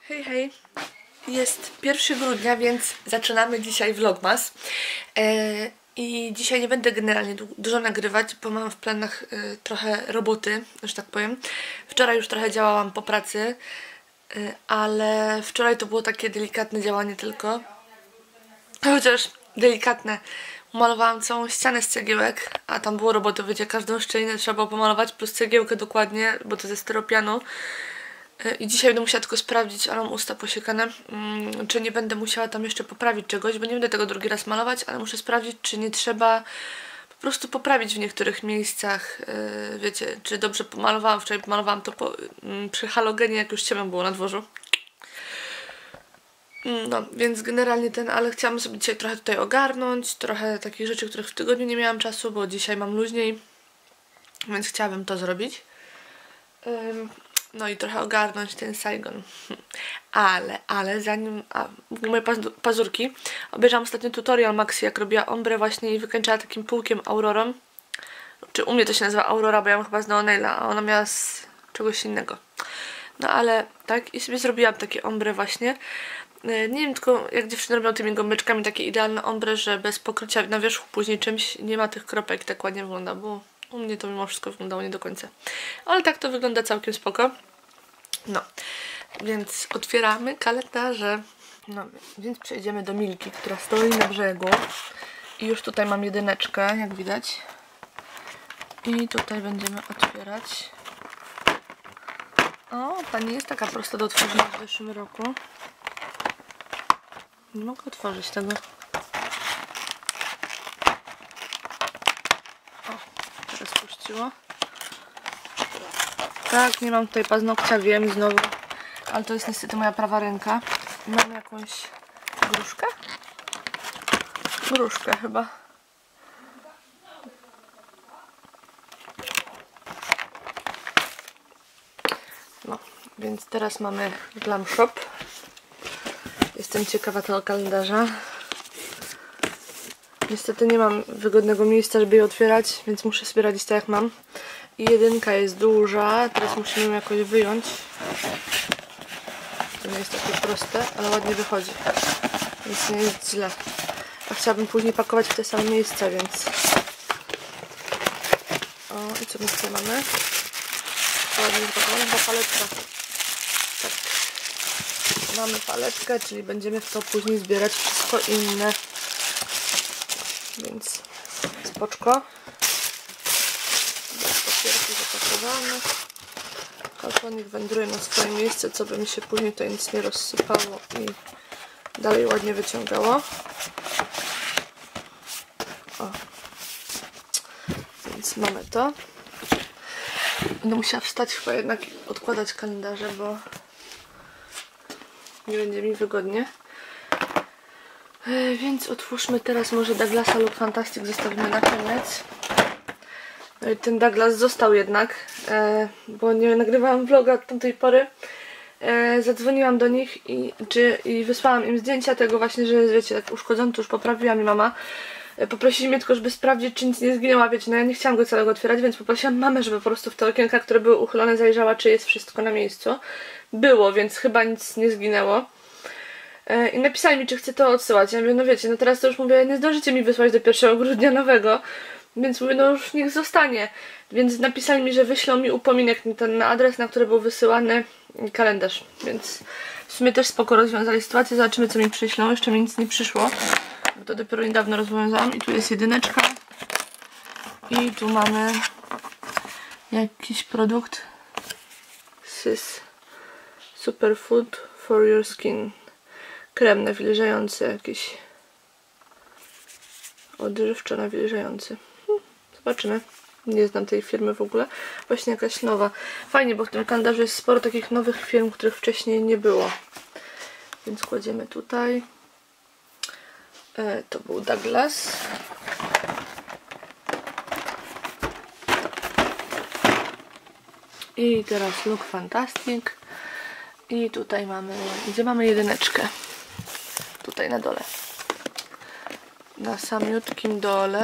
Hej, hej. Jest 1 grudnia, więc zaczynamy dzisiaj vlogmas. I dzisiaj nie będę generalnie dużo nagrywać, bo mam w planach trochę roboty, że tak powiem. Wczoraj już trochę działałam po pracy, ale wczoraj to było takie delikatne działanie tylko. Chociaż delikatne. Umalowałam całą ścianę z cegiełek, a tam było roboty, wiecie, każdą szczelinę trzeba było pomalować, plus cegiełkę dokładnie, bo to ze styropianu. I dzisiaj będę musiała tylko sprawdzić, ale mam usta posiekane, czy nie będę musiała tam jeszcze poprawić czegoś, bo nie będę tego drugi raz malować, ale muszę sprawdzić, czy nie trzeba po prostu poprawić w niektórych miejscach, wiecie, czy dobrze pomalowałam. Wczoraj pomalowałam to przy halogenie, jak już ciemno było na dworzu. No, więc generalnie ale chciałam sobie dzisiaj trochę tutaj ogarnąć, trochę takich rzeczy, których w tygodniu nie miałam czasu, bo dzisiaj mam luźniej, więc chciałabym to zrobić. No i trochę ogarnąć ten Saigon. Ale zanim... moje pazurki. Obejrzałam ostatnio tutorial Maxi, jak robiła ombre właśnie i wykańczała takim półkiem Aurorą. Czy u mnie to się nazywa Aurora, bo ja mam chyba z Neonaila, a ona miała z czegoś innego. No ale tak, i sobie zrobiłam takie ombre właśnie. Nie wiem tylko, jak dziewczyny robią tymi gąbeczkami takie idealne ombre, że bez pokrycia na wierzchu później czymś nie ma tych kropek, tak ładnie wygląda, bo u mnie to mimo wszystko wyglądało nie do końca. Ale tak to wygląda całkiem spoko. No, więc otwieramy kalendarze. No, więc przejdziemy do Milki, która stoi na brzegu. I już tutaj mam jedyneczkę, jak widać. I tutaj będziemy otwierać. O, ta nie jest taka prosta do otworzenia w zeszłym roku. Nie mogę otworzyć tego. O, teraz puściło. Tak, nie mam tutaj paznokcia, wiem znowu. Ale to jest niestety moja prawa ręka. Mam jakąś gruszkę? Gruszkę chyba. No, więc teraz mamy Glam Shop. Jestem ciekawa tego kalendarza. Niestety nie mam wygodnego miejsca, żeby je otwierać, więc muszę sobie radzić tak jak mam. I jedynka jest duża, teraz musimy ją jakoś wyjąć. To nie jest takie proste, ale ładnie wychodzi, więc nie jest źle. A chciałabym później pakować w te same miejsca, więc... O, i co my tutaj mamy? Ładnie zapakowane, chyba paletka. Tak. Mamy paletkę, czyli będziemy w to później zbierać wszystko inne. Więc spoczko. Papierki zapakowane. Kartonik wędruje na swoje miejsce, co by mi się później tutaj nic nie rozsypało i dalej ładnie wyciągało. O. Więc mamy to. Będę musiała wstać chyba jednak odkładać kalendarze, bo nie będzie mi wygodnie. Więc otwórzmy teraz może Douglasa lub Fantastic, zostawimy na koniec. No i ten Douglas został jednak, bo nie nagrywałam vloga od tamtej pory. Zadzwoniłam do nich i wysłałam im zdjęcia tego właśnie, że wiecie, tak uszkodzony, to już poprawiła mi mama. Poprosili mnie tylko, żeby sprawdzić, czy nic nie zginęło, wiecie, no ja nie chciałam go całego otwierać, więc poprosiłam mamę, żeby po prostu w te okienka, które były uchylone, zajrzała, czy jest wszystko na miejscu. Było, więc chyba nic nie zginęło. I napisali mi, czy chcę to odsyłać. Ja mówię, no wiecie, no teraz to już mówię, nie zdążycie mi wysłać do 1 grudnia nowego. Więc mówię, no już niech zostanie. Więc napisali mi, że wyślą mi upominek na adres, na który był wysyłany kalendarz. Więc w sumie też spoko rozwiązali sytuację. Zobaczymy, co mi przyślą. Jeszcze mi nic nie przyszło, bo to dopiero niedawno rozwiązałam. I tu jest jedyneczka. I tu mamy jakiś produkt. Sys Superfood for your skin. Krem nawilżający jakiś. Odżywczo nawilżający. Zobaczymy. Nie znam tej firmy w ogóle. Właśnie jakaś nowa. Fajnie, bo w tym kalendarzu jest sporo takich nowych firm, których wcześniej nie było. Więc kładziemy tutaj. To był Douglas. I teraz Look Fantastic. I tutaj mamy... Gdzie mamy jedyneczkę? Tutaj na dole. Na samiutkim dole.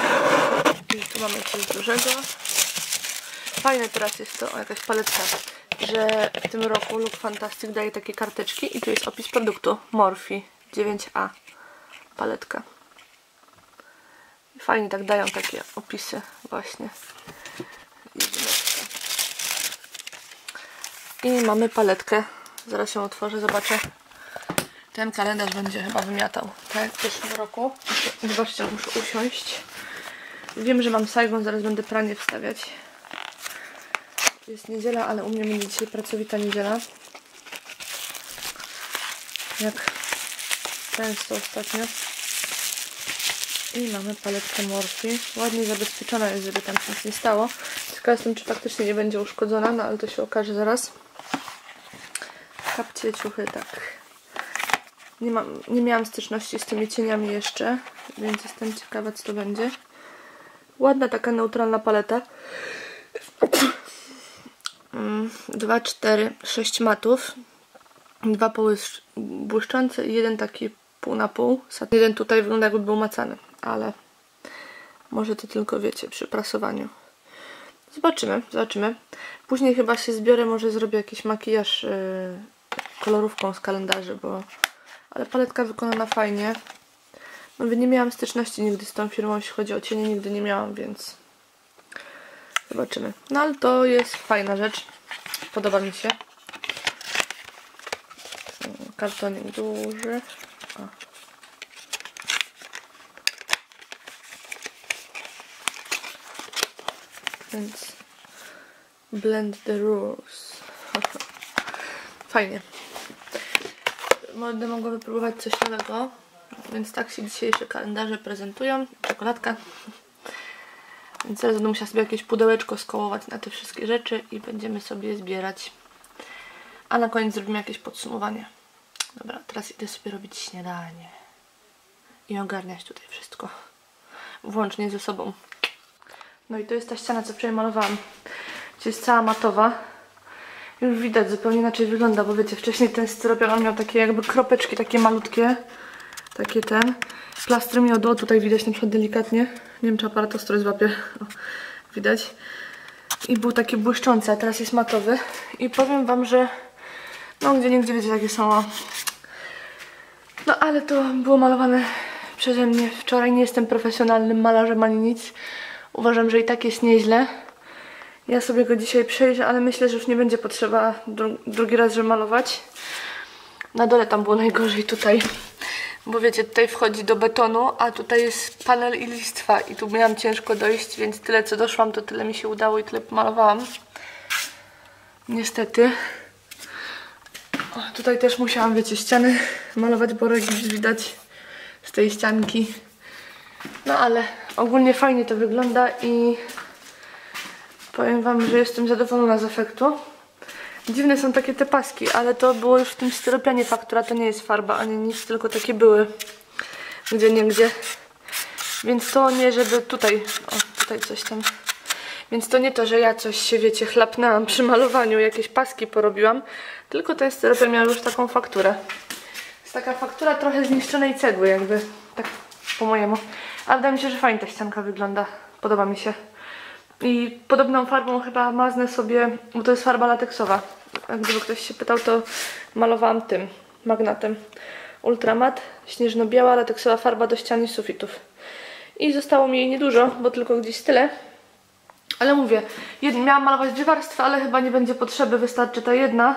I tu mamy coś dużego. Fajne teraz jest to, o, jakaś paletka że w tym roku Look Fantastic daje takie karteczki i tu jest opis produktu. Morphe 9A paletka. Fajnie tak dają takie opisy właśnie. I mamy paletkę. Zaraz się otworzę, zobaczę. Ten kalendarz będzie chyba wymiatał, tak jak w zeszłym roku. Zobaczcie, muszę usiąść. Wiem, że mam Saigon, zaraz będę pranie wstawiać. Jest niedziela, ale u mnie będzie dzisiaj pracowita niedziela. Jak często ostatnio. I mamy paletkę Morphe. Ładnie zabezpieczona jest, żeby tam nic nie stało. Ciekawa jestem, czy faktycznie nie będzie uszkodzona, no ale to się okaże zaraz. Kapcie, ciuchy, tak. Nie miałam styczności z tymi cieniami jeszcze, więc jestem ciekawa, co to będzie. Ładna taka neutralna paleta. 2, 4, 6 matów. 2 błyszczące i jeden taki pół na pół. Jeden tutaj wygląda, jakby był macany, ale może to tylko, wiecie, przy prasowaniu. Zobaczymy, zobaczymy. Później chyba się zbiorę, może zrobię jakiś makijaż kolorówką z kalendarzy, bo... Ale paletka wykonana fajnie. No, nie miałam styczności nigdy z tą firmą, jeśli chodzi o cienie, nigdy nie miałam, więc... Zobaczymy. No ale to jest fajna rzecz. Podoba mi się. Kartonik duży. O. Więc blend the rules. Fajnie. Będę mogła wypróbować coś nowego. Więc tak się dzisiejsze kalendarze prezentują. Czekoladka. Więc teraz będę musiała sobie jakieś pudełeczko skołować na te wszystkie rzeczy i będziemy sobie zbierać. A na koniec zrobimy jakieś podsumowanie. Dobra, teraz idę sobie robić śniadanie. I ogarniać tutaj wszystko. Włącznie ze sobą. No i to jest ta ściana, co wczoraj malowałam. Gdzie jest cała matowa. Już widać, zupełnie inaczej wygląda, bo wiecie, wcześniej ten styropian on miał takie jakby kropeczki, takie malutkie. Takie ten. Plastry miodu, tutaj widać na przykład delikatnie. Nie wiem, czy aparat ostro złapie. O, widać. I był taki błyszczący, a teraz jest matowy. I powiem wam, że no gdzie niegdzie wiecie, takie są. No ale to było malowane przeze mnie wczoraj. Nie jestem profesjonalnym malarzem ani nic. Uważam, że i tak jest nieźle. Ja sobie go dzisiaj przejrzę, ale myślę, że już nie będzie potrzeba drugi raz malować. Na dole tam było najgorzej tutaj. Bo wiecie, tutaj wchodzi do betonu, a tutaj jest panel i listwa. I tu miałam ciężko dojść, więc tyle co doszłam, to tyle mi się udało i tyle pomalowałam. Niestety. O, tutaj też musiałam, wiecie, ściany malować, bo rogi widać z tej ścianki. No ale ogólnie fajnie to wygląda i powiem wam, że jestem zadowolona z efektu. Dziwne są takie te paski, ale to było już w tym styropianie faktura, to nie jest farba ani nic, tylko takie były gdzie niegdzie. Więc to nie, żeby tutaj, o tutaj coś tam. Więc to nie to, że ja coś się, wiecie, chlapnęłam przy malowaniu, jakieś paski porobiłam, tylko ten styropian miał już taką fakturę. Jest taka faktura trochę zniszczonej cegły jakby, tak po mojemu. Ale wydaje mi się, że fajnie ta ścianka wygląda, podoba mi się. I podobną farbą chyba maznę sobie, bo to jest farba lateksowa. Gdyby ktoś się pytał, to malowałam tym magnatem. Ultramat, śnieżno-biała, lateksowa farba do ścian i sufitów. I zostało mi jej niedużo, bo tylko gdzieś tyle. Ale mówię, miałam malować 2 warstwy, ale chyba nie będzie potrzeby, wystarczy ta jedna.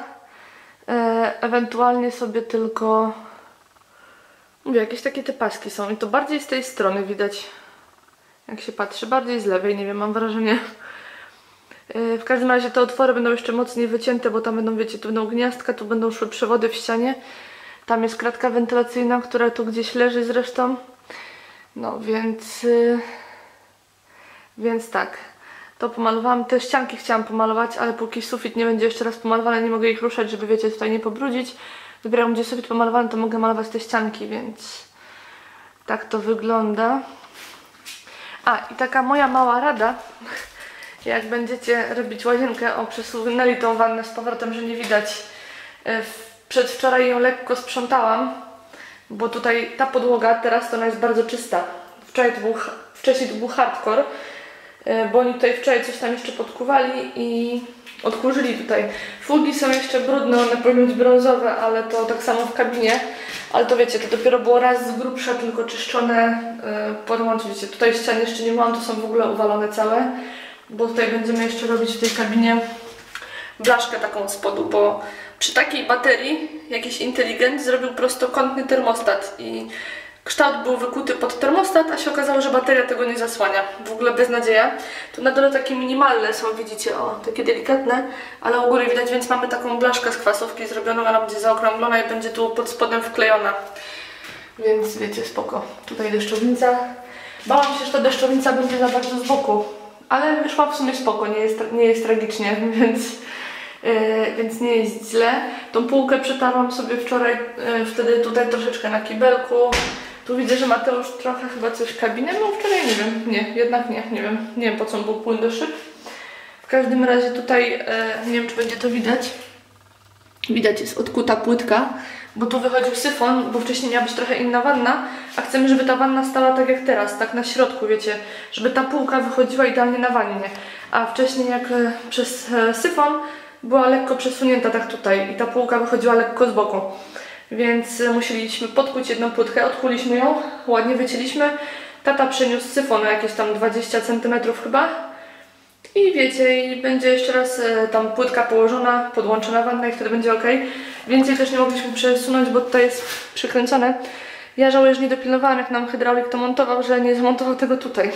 Ewentualnie sobie tylko... Mówię, jakieś takie te paski są i to bardziej z tej strony widać. Jak się patrzy, bardziej z lewej, nie wiem, mam wrażenie. W każdym razie te otwory będą jeszcze mocniej wycięte, bo tam będą, wiecie, tu będą gniazdka, tu będą szły przewody w ścianie. Tam jest kratka wentylacyjna, która tu gdzieś leży zresztą. No, więc tak. To pomalowałam, te ścianki chciałam pomalować, ale póki sufit nie będzie jeszcze raz pomalowany, nie mogę ich ruszać, żeby, wiecie, tutaj nie pobrudzić. Dopiero gdzie sufit pomalowany, to mogę malować te ścianki, więc tak to wygląda. A, i taka moja mała rada, jak będziecie robić łazienkę, przesunęli tą wannę z powrotem, że nie widać. Przedwczoraj ją lekko sprzątałam, bo tutaj ta podłoga, teraz to ona jest bardzo czysta. Wcześniej to był hardcore. bo oni tutaj wczoraj coś tam jeszcze podkuwali i odkurzyli tutaj. Fugi są jeszcze brudne, one powinny być brązowe, ale to tak samo w kabinie. Ale to wiecie, to dopiero było raz z grubsza, tylko czyszczone, podłączyć. Wiecie, tutaj ścian jeszcze nie mam, to są w ogóle uwalone całe, bo tutaj będziemy jeszcze robić w tej kabinie blaszkę taką z spodu, bo przy takiej baterii jakiś inteligent zrobił prostokątny termostat i kształt był wykuty pod termostat, a się okazało, że bateria tego nie zasłania. W ogóle beznadzieja. Tu na dole takie minimalne są, widzicie, o, takie delikatne, ale u góry widać, więc mamy taką blaszkę z kwasówki zrobioną, ona będzie zaokrąglona i będzie tu pod spodem wklejona. Więc wiecie, spoko. Tutaj deszczownica. Bałam się, że ta deszczownica będzie za bardzo z boku, ale wyszła w sumie spoko, nie jest tragicznie, więc nie jest źle. Tą półkę przetarłam sobie wczoraj, wtedy tutaj troszeczkę na kibelku. Tu widzę, że Mateusz trochę chyba coś kabinę miał wczoraj, nie wiem, nie, jednak nie wiem po co był płyn do szyb. W każdym razie tutaj, nie wiem czy będzie to widać, jest odkuta płytka, bo tu wychodził syfon, bo wcześniej miała być trochę inna wanna, a chcemy, żeby ta wanna stała tak jak teraz, tak na środku, wiecie, żeby ta półka wychodziła idealnie na wannie, a wcześniej jak przez syfon była lekko przesunięta tak tutaj i ta półka wychodziła lekko z boku. Więc musieliśmy podkuć jedną płytkę, odkuliśmy ją, ładnie wycięliśmy. Tata przeniósł syfon na jakieś tam 20 cm chyba. I wiecie, i będzie jeszcze raz tam płytka położona, podłączona wanna i wtedy będzie ok. Więcej też nie mogliśmy przesunąć, bo tutaj jest przykręcone. Ja żałuję, że nie dopilnowałam, jak nam hydraulik to montował, że nie zamontował tego tutaj.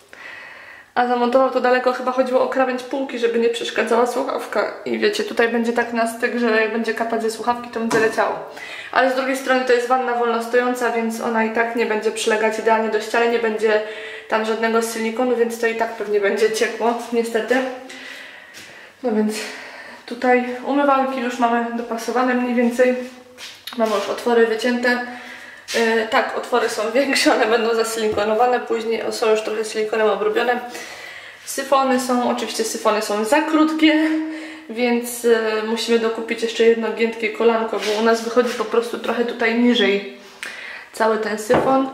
A zamontował to daleko, chyba chodziło o krawędź półki, żeby nie przeszkadzała słuchawka. I wiecie, tutaj będzie tak na styk, że jak będzie kapać ze słuchawki, to będzie leciało. Ale z drugiej strony to jest wanna wolno stojąca, więc ona i tak nie będzie przylegać idealnie do ściany, nie będzie tam żadnego silikonu, więc to i tak pewnie będzie ciekło, niestety. No więc tutaj umywalki już mamy dopasowane mniej więcej. Mamy już otwory wycięte. Tak, otwory są większe, one będą zasilikonowane, później są już trochę silikonem obrobione. Oczywiście syfony są za krótkie, więc musimy dokupić jeszcze jedno giętkie kolanko, bo u nas wychodzi po prostu trochę tutaj niżej cały ten syfon.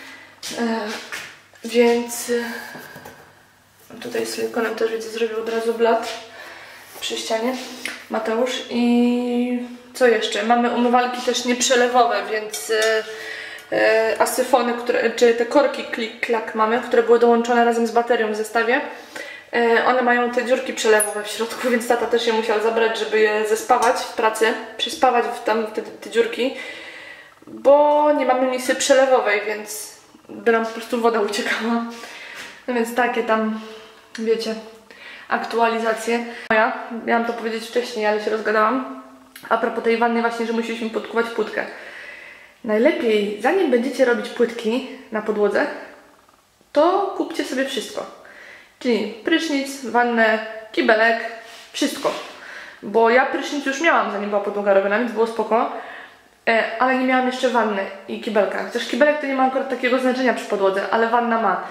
Więc tutaj silikonem też widzę, zrobił od razu blat przy ścianie Mateusz. I co jeszcze? Mamy umywalki też nieprzelewowe, więc a syfony, czy te korki klik-klak mamy, które były dołączone razem z baterią w zestawie, one mają te dziurki przelewowe w środku, więc tata też je musiał zabrać, żeby je zespawać w pracy, przyspawać tam te dziurki, bo nie mamy misy przelewowej, więc by nam po prostu woda uciekała. No więc takie tam, wiecie, aktualizacje. Miałam to powiedzieć wcześniej, ale się rozgadałam. A propos tej wanny właśnie, że musieliśmy podkuwać płytkę. Najlepiej, zanim będziecie robić płytki na podłodze, to kupcie sobie wszystko. Czyli prysznic, wannę, kibelek, wszystko. Bo ja prysznic już miałam, zanim była podłoga robiona, więc było spoko. Ale nie miałam jeszcze wanny i kibelka. Chociaż kibelek to nie ma akurat takiego znaczenia przy podłodze, ale wanna ma.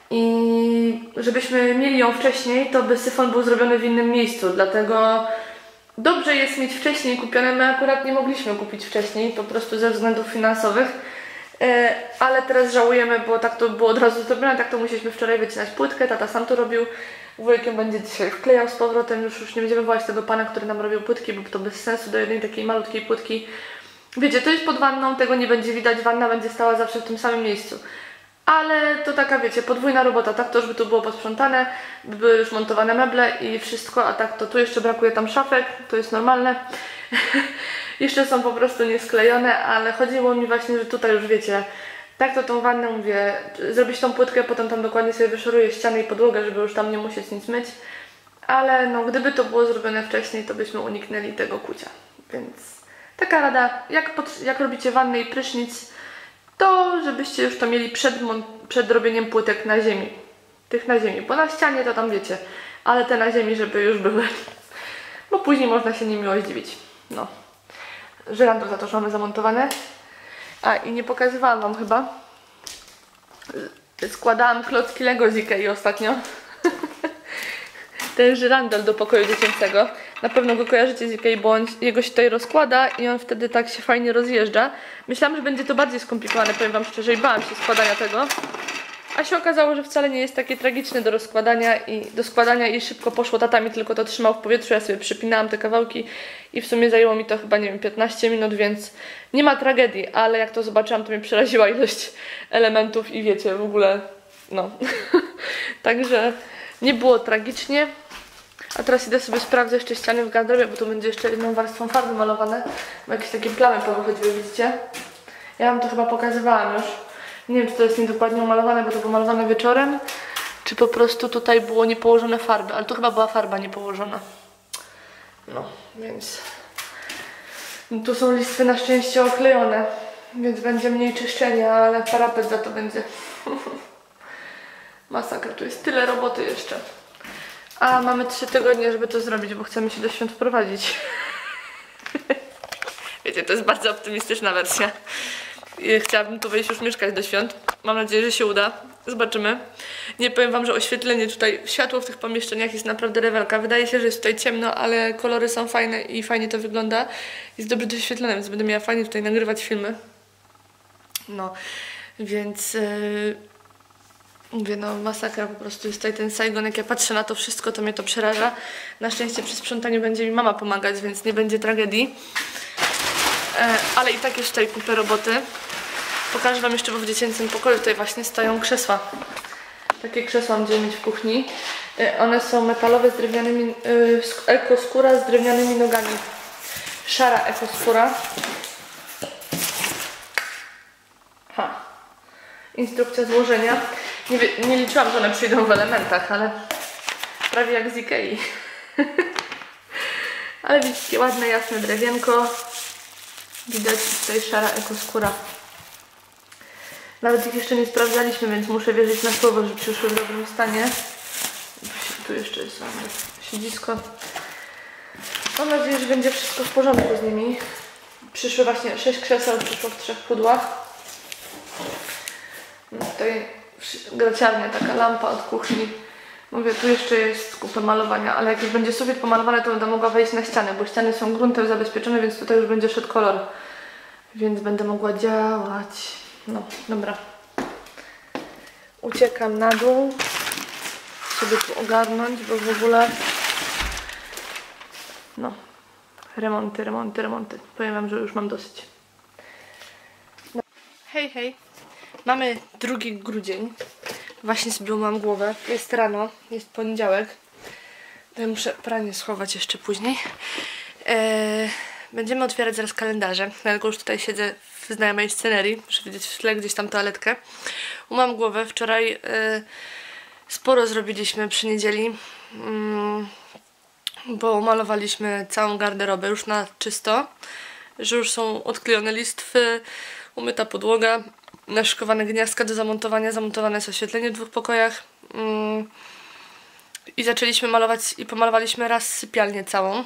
I żebyśmy mieli ją wcześniej, to by syfon był zrobiony w innym miejscu, dlatego dobrze jest mieć wcześniej kupione. My akurat nie mogliśmy kupić wcześniej, po prostu ze względów finansowych, ale teraz żałujemy, bo tak to było od razu zrobione, tak to musieliśmy wczoraj wycinać płytkę, tata sam to robił, wujek będzie dzisiaj wklejał z powrotem, już nie będziemy wołać tego pana, który nam robił płytki, bo to bez sensu do jednej takiej malutkiej płytki. Wiecie, to jest pod wanną, tego nie będzie widać, wanna będzie stała zawsze w tym samym miejscu. Ale to taka, wiecie, podwójna robota, tak to już by tu było posprzątane, by były już montowane meble i wszystko, a tak to tu jeszcze brakuje tam szafek, to jest normalne. Jeszcze są po prostu niesklejone, ale chodziło mi właśnie, że tutaj już wiecie, tak to tą wannę mówię, zrobić tą płytkę, potem tam dokładnie sobie wyszoruję ścianę i podłogę, żeby już tam nie musieć nic myć. Ale no, gdyby to było zrobione wcześniej, to byśmy uniknęli tego kucia. Więc taka rada, jak robicie wannę i prysznic, to żebyście już to mieli przed robieniem płytek na ziemi. Tych na ziemi, bo na ścianie to tam wiecie, ale te na ziemi, żeby już były. Bo później można się niemiło zdziwić. No. Żyrandol za to, że mamy zamontowane. A i nie pokazywałam wam chyba. Składałam klocki Lego z Ikei ostatnio. Ten żyrandol do pokoju dziecięcego. Na pewno go kojarzycie z Ikei, bo jego się tutaj rozkłada i on wtedy tak się fajnie rozjeżdża. Myślałam, że będzie to bardziej skomplikowane, powiem wam szczerze, i bałam się składania tego. A się okazało, że wcale nie jest takie tragiczne do składania i szybko poszło. Tata mi tylko to trzymał w powietrzu, ja sobie przypinałam te kawałki i w sumie zajęło mi to chyba, nie wiem, 15 minut, więc nie ma tragedii, ale jak to zobaczyłam, to mnie przeraziła ilość elementów i wiecie, w ogóle, no. Także nie było tragicznie. A teraz idę sobie sprawdzę jeszcze ściany w garderobie, bo tu będzie jeszcze jedną warstwą farby malowane, bo jakieś takie plamy powychodziły, widzicie? Ja wam to chyba pokazywałam już. Nie wiem, czy to jest niedokładnie umalowane, bo to było malowane wieczorem, czy po prostu tutaj było niepołożone farby, ale to chyba była farba niepołożona. No, więc... Tu są listwy na szczęście oklejone, więc będzie mniej czyszczenia, ale parapet za to będzie. Masakra, tu jest tyle roboty jeszcze. A mamy 3 tygodnie, żeby to zrobić, bo chcemy się do świąt wprowadzić. Wiecie, to jest bardzo optymistyczna wersja. Chciałabym tu wejść już mieszkać do świąt. Mam nadzieję, że się uda. Zobaczymy. Nie powiem wam, że oświetlenie tutaj, światło w tych pomieszczeniach jest naprawdę rewelka. Wydaje się, że jest tutaj ciemno, ale kolory są fajne i fajnie to wygląda. Jest dobrze doświetlone, więc będę miała fajnie tutaj nagrywać filmy. No, więc... Mówię, no masakra po prostu jest tutaj ten Saigon. Jak ja patrzę na to wszystko, to mnie to przeraża. Na szczęście przy sprzątaniu będzie mi mama pomagać, więc nie będzie tragedii. Ale i tak jest tutaj kupę roboty. Pokażę wam jeszcze, bo w dziecięcym pokoju tutaj właśnie stoją krzesła. Takie krzesła będziemy mieć w kuchni. One są metalowe z drewnianymi, ekoskóra z drewnianymi nogami. Szara ekoskóra. Instrukcja złożenia. Nie liczyłam, że one przyjdą w elementach, ale prawie jak z Ikei. Ale widzicie, ładne, jasne drewienko. Widać tutaj szara ekoskóra. Nawet ich jeszcze nie sprawdzaliśmy, więc muszę wierzyć na słowo, że przyszły w dobrym stanie. Tu jeszcze jest siedzisko. Mam nadzieję, że będzie wszystko w porządku z nimi. Przyszły właśnie 6 krzeseł, przyszło w 3 pudłach. Tutaj graciarnia, taka lampa od kuchni. Mówię, tu jeszcze jest kupę malowania, ale jak już będzie sufit pomalowany, to będę mogła wejść na ścianę, bo ściany są gruntem zabezpieczone, więc tutaj już będzie szedł kolor. Więc będę mogła działać. No, dobra. Uciekam na dół. Sobie tu ogarnąć, bo w ogóle... No. Remonty. Powiem wam, że już mam dosyć. No. Hej, hej. Mamy 2 grudzień. Właśnie sobie umyłam głowę. Jest rano, jest poniedziałek. Ja muszę pranie schować jeszcze później. Będziemy otwierać zaraz kalendarze. Dlatego już tutaj siedzę w znajomej scenerii. Muszę widzieć w tle gdzieś tam toaletkę. Umyłam głowę. Wczoraj sporo zrobiliśmy przy niedzieli. Bo umalowaliśmy całą garderobę już na czysto. Że już są odklejone listwy, umyta podłoga, naszykowane gniazdka do zamontowania, zamontowane jest oświetlenie w 2 pokojach. I zaczęliśmy malować i pomalowaliśmy raz sypialnię całą.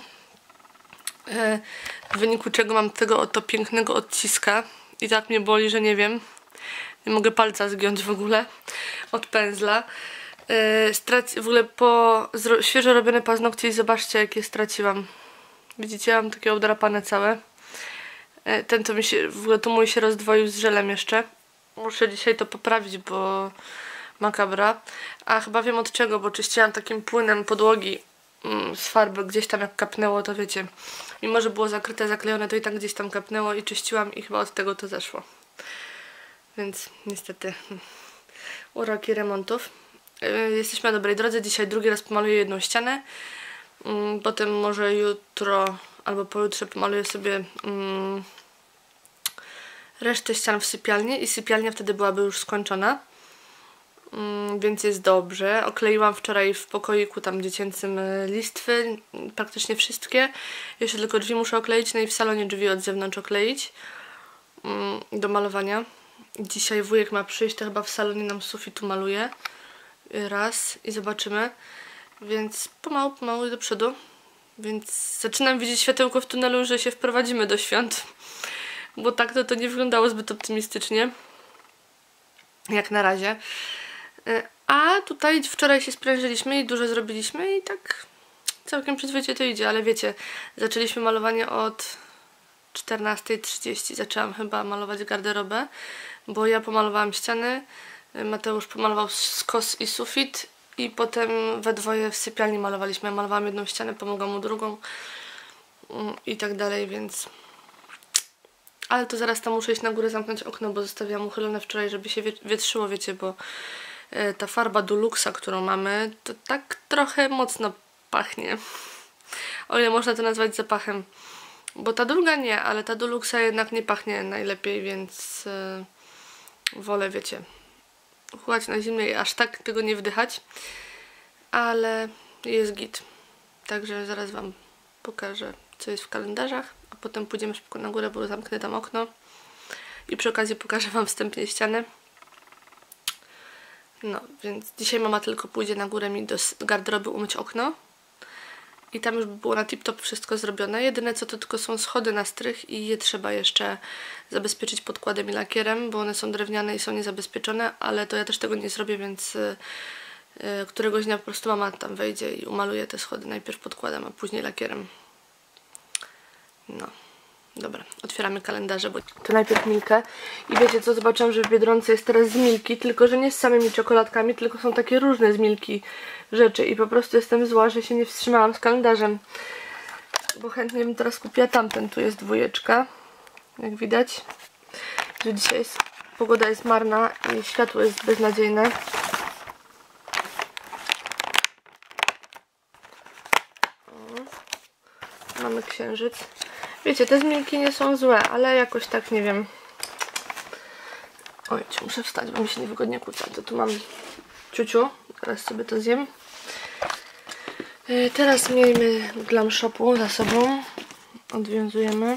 W wyniku czego mam tego oto pięknego odciska. I tak mnie boli, że nie wiem. Nie mogę palca zgiąć w ogóle od pędzla. W ogóle świeżo robione paznokcie i zobaczcie, jakie straciłam. Widzicie, mam takie obdrapane całe. Ten to mi się, w ogóle to mój się rozdwoił z żelem jeszcze. Muszę dzisiaj to poprawić, bo makabra. A chyba wiem od czego, bo czyściłam takim płynem podłogi z farby. Gdzieś tam jak kapnęło, to wiecie, mimo że było zakryte, zaklejone, to i tak gdzieś tam kapnęło i czyściłam i chyba od tego to zeszło. Więc niestety uroki remontów. Jesteśmy na dobrej drodze. Dzisiaj 2. raz pomaluję jedną ścianę. Potem może jutro albo pojutrze pomaluję sobie resztę ścian w sypialni i sypialnia wtedy byłaby już skończona. Więc jest dobrze. Okleiłam wczoraj w pokoiku tam dziecięcym listwy, praktycznie wszystkie. Jeszcze tylko drzwi muszę okleić, no i w salonie drzwi od zewnątrz okleić do malowania. Dzisiaj wujek ma przyjść, to chyba w salonie nam sufitu maluje. Raz i zobaczymy. Więc pomału do przodu. Więc zaczynam widzieć światełko w tunelu, że się wprowadzimy do świąt. Bo tak to nie wyglądało zbyt optymistycznie. Jak na razie. A tutaj wczoraj się sprężyliśmy i dużo zrobiliśmy i tak całkiem przyzwoicie to idzie. Ale wiecie, zaczęliśmy malowanie od 14:30. Zaczęłam chyba malować garderobę, bo ja pomalowałam ściany. Mateusz pomalował skos i sufit i potem we dwoje w sypialni malowaliśmy. Ja malowałam jedną ścianę, pomogłam mu drugą i tak dalej, więc... Ale to zaraz tam muszę iść na górę, zamknąć okno, bo zostawiłam uchylone wczoraj, żeby się wietrzyło, wiecie, bo ta farba Duluxa, którą mamy, to tak trochę mocno pachnie. O ile można to nazwać zapachem. Bo ta druga nie, ale ta Duluxa jednak nie pachnie najlepiej, więc wolę, wiecie, uchylać na zimnie i aż tak tego nie wdychać. Ale jest git. Także zaraz wam pokażę, co jest w kalendarzach, a potem pójdziemy szybko na górę, bo zamknę tam okno i przy okazji pokażę wam wstępnie ścianę. No, więc dzisiaj mama tylko pójdzie na górę mi do garderoby umyć okno i tam już by było na tip-top wszystko zrobione. Jedyne co to tylko są schody na strych i je trzeba jeszcze zabezpieczyć podkładem i lakierem, bo one są drewniane i są niezabezpieczone, ale to ja też tego nie zrobię, więc któregoś dnia po prostu mama tam wejdzie i umaluje te schody najpierw podkładem, a później lakierem. No, dobra, otwieramy kalendarze, bo to najpierw Milkę. I wiecie co, zobaczyłam, że w Biedronce jest teraz z Milki, tylko że nie z samymi czekoladkami, tylko są takie różne z Milki rzeczy i po prostu jestem zła, że się nie wstrzymałam z kalendarzem, bo chętnie bym teraz kupiła tamten. Tu jest 2, jak widać, że dzisiaj pogoda jest marna i światło jest beznadziejne. Mamy księżyc. Wiecie, te z Milki nie są złe, ale jakoś tak nie wiem. Oj, muszę wstać, bo mi się niewygodnie kłóca. To tu mam ciuciu. Teraz sobie to zjem. Teraz miejmy Glam Shopu za sobą. Odwiązujemy.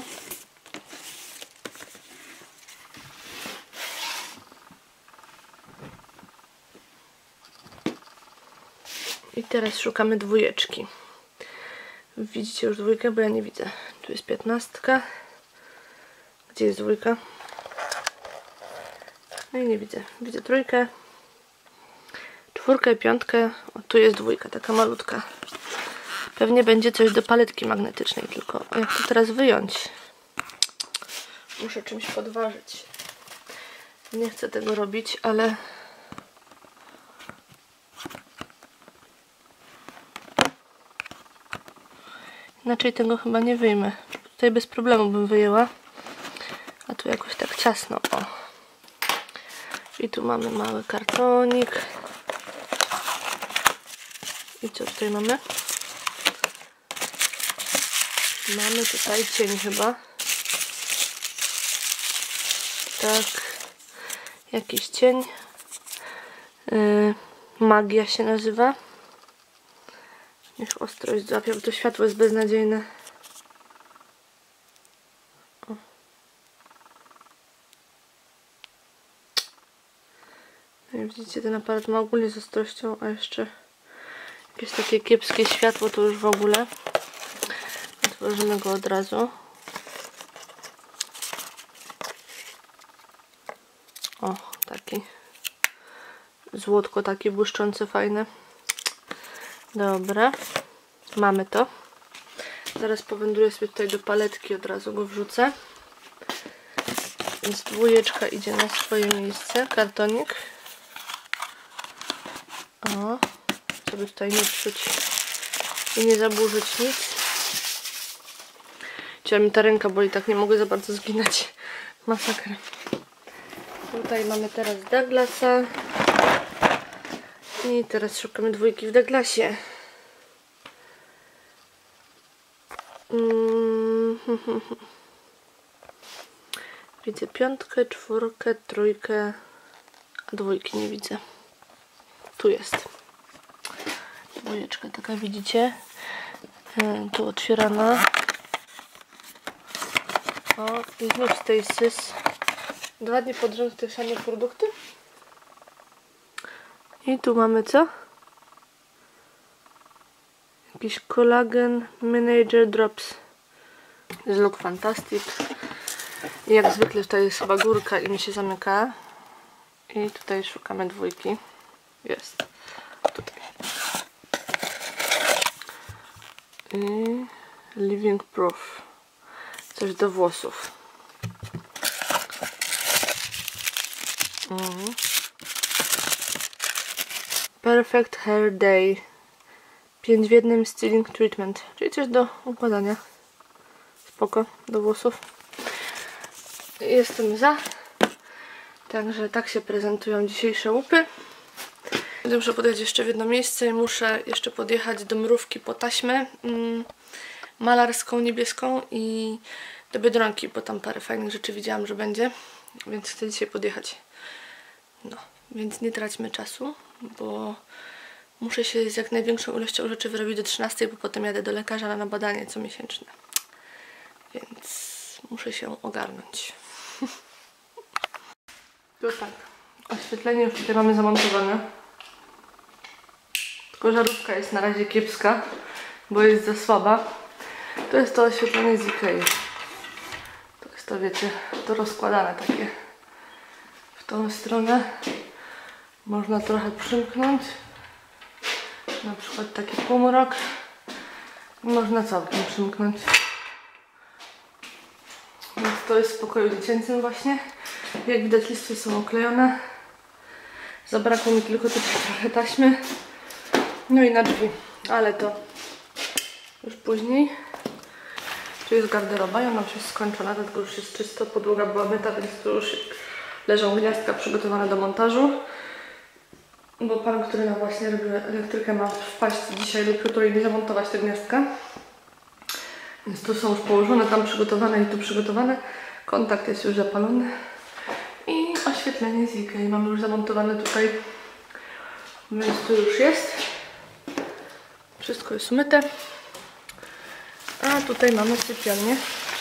I teraz szukamy 2. Widzicie już 2, bo ja nie widzę. Tu jest 15. Gdzie jest 2? No i nie widzę. Widzę 3, 4 i 5. O, tu jest 2, taka malutka. Pewnie będzie coś do paletki magnetycznej, tylko jak to teraz wyjąć? Muszę czymś podważyć. Nie chcę tego robić, ale... Inaczej tego chyba nie wyjmę. Tutaj bez problemu bym wyjęła. A tu jakoś tak ciasno. O. I tu mamy mały kartonik. I co tutaj mamy? Mamy tutaj cień chyba. Tak. Jakiś cień. Magia się nazywa. Niech ostrość złapie, bo to światło jest beznadziejne. O. No widzicie, ten aparat ma ogólnie z ostrością, a jeszcze jakieś takie kiepskie światło to już w ogóle. Otworzymy go od razu. O, taki złotko, takie błyszczące, fajne. Dobra, mamy to. Zaraz powędruję sobie tutaj do paletki, od razu go wrzucę. Więc 2 idzie na swoje miejsce. Kartonik. O, żeby tutaj nie psuć i nie zaburzyć nic. Dzisiaj mi ta ręka boli, tak nie mogę za bardzo zginać. Masakra. Tutaj mamy teraz Douglasa. I teraz szukamy 2 w Douglasie. Widzę 5, 4, 3, a 2 nie widzę. Tu jest 2, taka widzicie. Tu otwierana. O, i znów Stacy's. 2 dni pod rząd te same produkty. I tu mamy co? Jakiś Collagen Manager Drops z Look Fantastic. I jak zwykle tutaj jest chyba górka i mi się zamyka. I tutaj szukamy 2. Jest. Tutaj. I Living Proof. Coś do włosów. Perfect Hair Day. 5 w 1 Styling Treatment. Czyli coś do układania. Spoko, do włosów. Jestem za. Także tak się prezentują dzisiejsze łupy. Muszę podjechać jeszcze w jedno miejsce i muszę jeszcze podjechać do Mrówki po taśmę malarską, niebieską i do Biedronki, bo tam parę fajnych rzeczy widziałam, że będzie, więc chcę dzisiaj podjechać. No, więc nie traćmy czasu, bo muszę się z jak największą ilością rzeczy wyrobić do 13, bo potem jadę do lekarza na badanie comiesięczne. Więc muszę się ogarnąć. To tak, oświetlenie już tutaj mamy zamontowane. Tylko żarówka jest na razie kiepska, bo jest za słaba. To jest to oświetlenie z Ikei. To jest to, wiecie, to rozkładane takie w tą stronę. Można trochę przymknąć. Na przykład taki półmrok. Można całkiem przymknąć. Więc to jest w pokoju dziecięcym właśnie. Jak widać, listy są oklejone. Zabrakło mi tylko tutaj trochę taśmy. No i na drzwi, ale to już później. Tu jest garderoba i ona już jest skończona, dlatego już jest czysto. Podłoga była myta, więc tu już leżą gniazdka przygotowane do montażu. Bo pan, który nam właśnie robił elektrykę, ma wpaść dzisiaj lub jutro i zamontować te gniazdka. Więc tu są już położone, tam przygotowane i tu przygotowane. Kontakt jest już zapalony. I oświetlenie z Ikei mamy już zamontowane tutaj. Więc tu już jest. Wszystko jest umyte. A tutaj mamy sypialnię.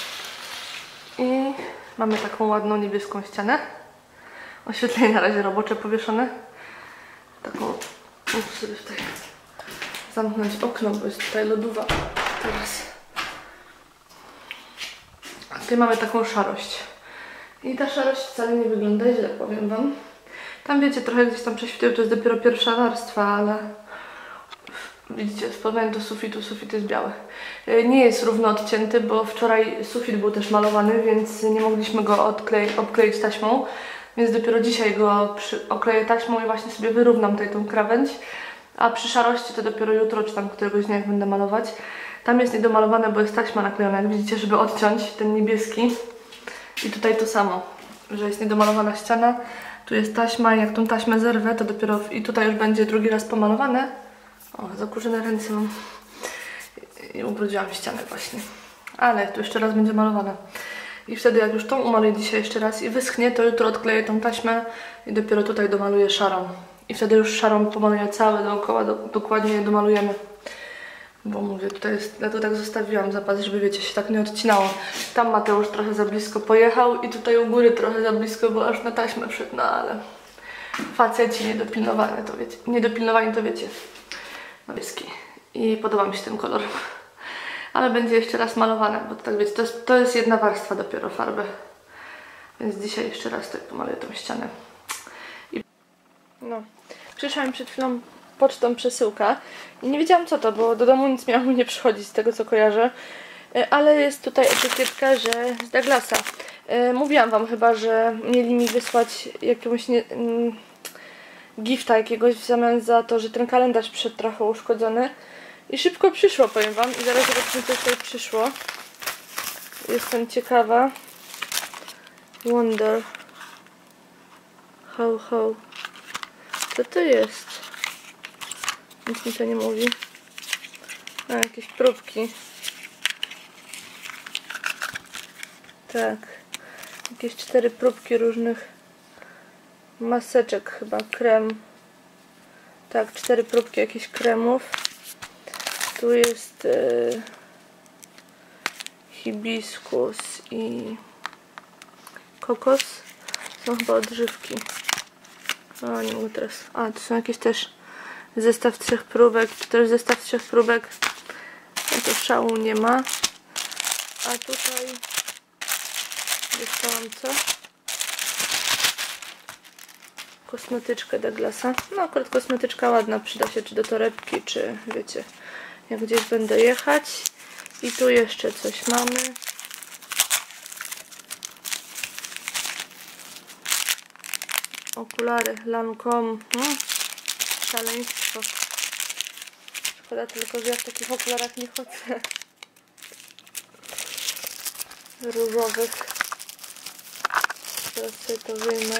I mamy taką ładną niebieską ścianę. Oświetlenie na razie robocze powieszone. Taką... Muszę sobie tutaj zamknąć okno, bo jest tutaj lodówa teraz. A tutaj mamy taką szarość. I ta szarość wcale nie wygląda źle, powiem wam. Tam wiecie, trochę gdzieś tam prześwitują, to jest dopiero pierwsza warstwa, ale widzicie, w porównaniu do sufitu, sufit jest biały. Nie jest równo odcięty, bo wczoraj sufit był też malowany, więc nie mogliśmy go obkleić taśmą. Więc dopiero dzisiaj go okleję taśmą i właśnie sobie wyrównam tutaj tą krawędź. A przy szarości to dopiero jutro, czy tam któregoś dnia jak będę malować. Tam jest niedomalowane, bo jest taśma naklejona, jak widzicie, żeby odciąć ten niebieski. I tutaj to samo, że jest niedomalowana ściana. Tu jest taśma i jak tą taśmę zerwę, to dopiero i tutaj już będzie drugi raz pomalowane. O, zakurzone ręce mam. I ubrudziłam ścianę właśnie. Ale tu jeszcze raz będzie malowane. I wtedy jak już tą umaluję dzisiaj jeszcze raz i wyschnie, to jutro odkleję tą taśmę i dopiero tutaj domaluję szarą. I wtedy już szarą pomaluję całe dookoła, dokładnie je domalujemy. Bo mówię, tutaj jest, ja to tak zostawiłam zapas, żeby wiecie, się tak nie odcinało. Tam Mateusz trochę za blisko pojechał i tutaj u góry trochę za blisko, bo aż na taśmę wszedł, no ale faceci niedopilnowani, to wiecie. Niedopilnowani to wiecie. Niebieski. I podoba mi się ten kolor. Ale będzie jeszcze raz malowane, bo to tak wiecie, to jest jedna warstwa dopiero farby. Więc dzisiaj jeszcze raz tutaj pomaluję tą ścianę. No, przyszła mi przed chwilą pocztą przesyłka i nie wiedziałam co to, bo do domu nic miało nie przychodzić z tego co kojarzę. Ale jest tutaj etykietka, że z Douglasa. Mówiłam wam chyba, że mieli mi wysłać jakiegoś gifta jakiegoś w zamian za to, że ten kalendarz przyszedł trochę uszkodzony. I szybko przyszło, powiem wam. I zaraz zobaczymy, co tutaj przyszło. Jestem ciekawa. Wonder. How. Co to jest? Nic mi to nie mówi. A, jakieś próbki. Tak. Jakieś 4 próbki różnych maseczek chyba. Krem. Tak, 4 próbki jakichś kremów. Tu jest hibiskus i kokos. Są chyba odżywki. O, nie mogę teraz. A, to są jakieś też zestaw 3 próbek. Tu też zestaw 3 próbek. No to szału nie ma. A tutaj dostałam co? Kosmetyczkę Douglasa. No akurat kosmetyczka ładna. Przyda się czy do torebki, czy wiecie, jak gdzieś będę jechać. I tu jeszcze coś mamy. Okulary Lancome. Szaleństwo. Szkoda tylko, że ja w takich okularach nie chodzę. Różowych. Teraz sobie to wyjmę.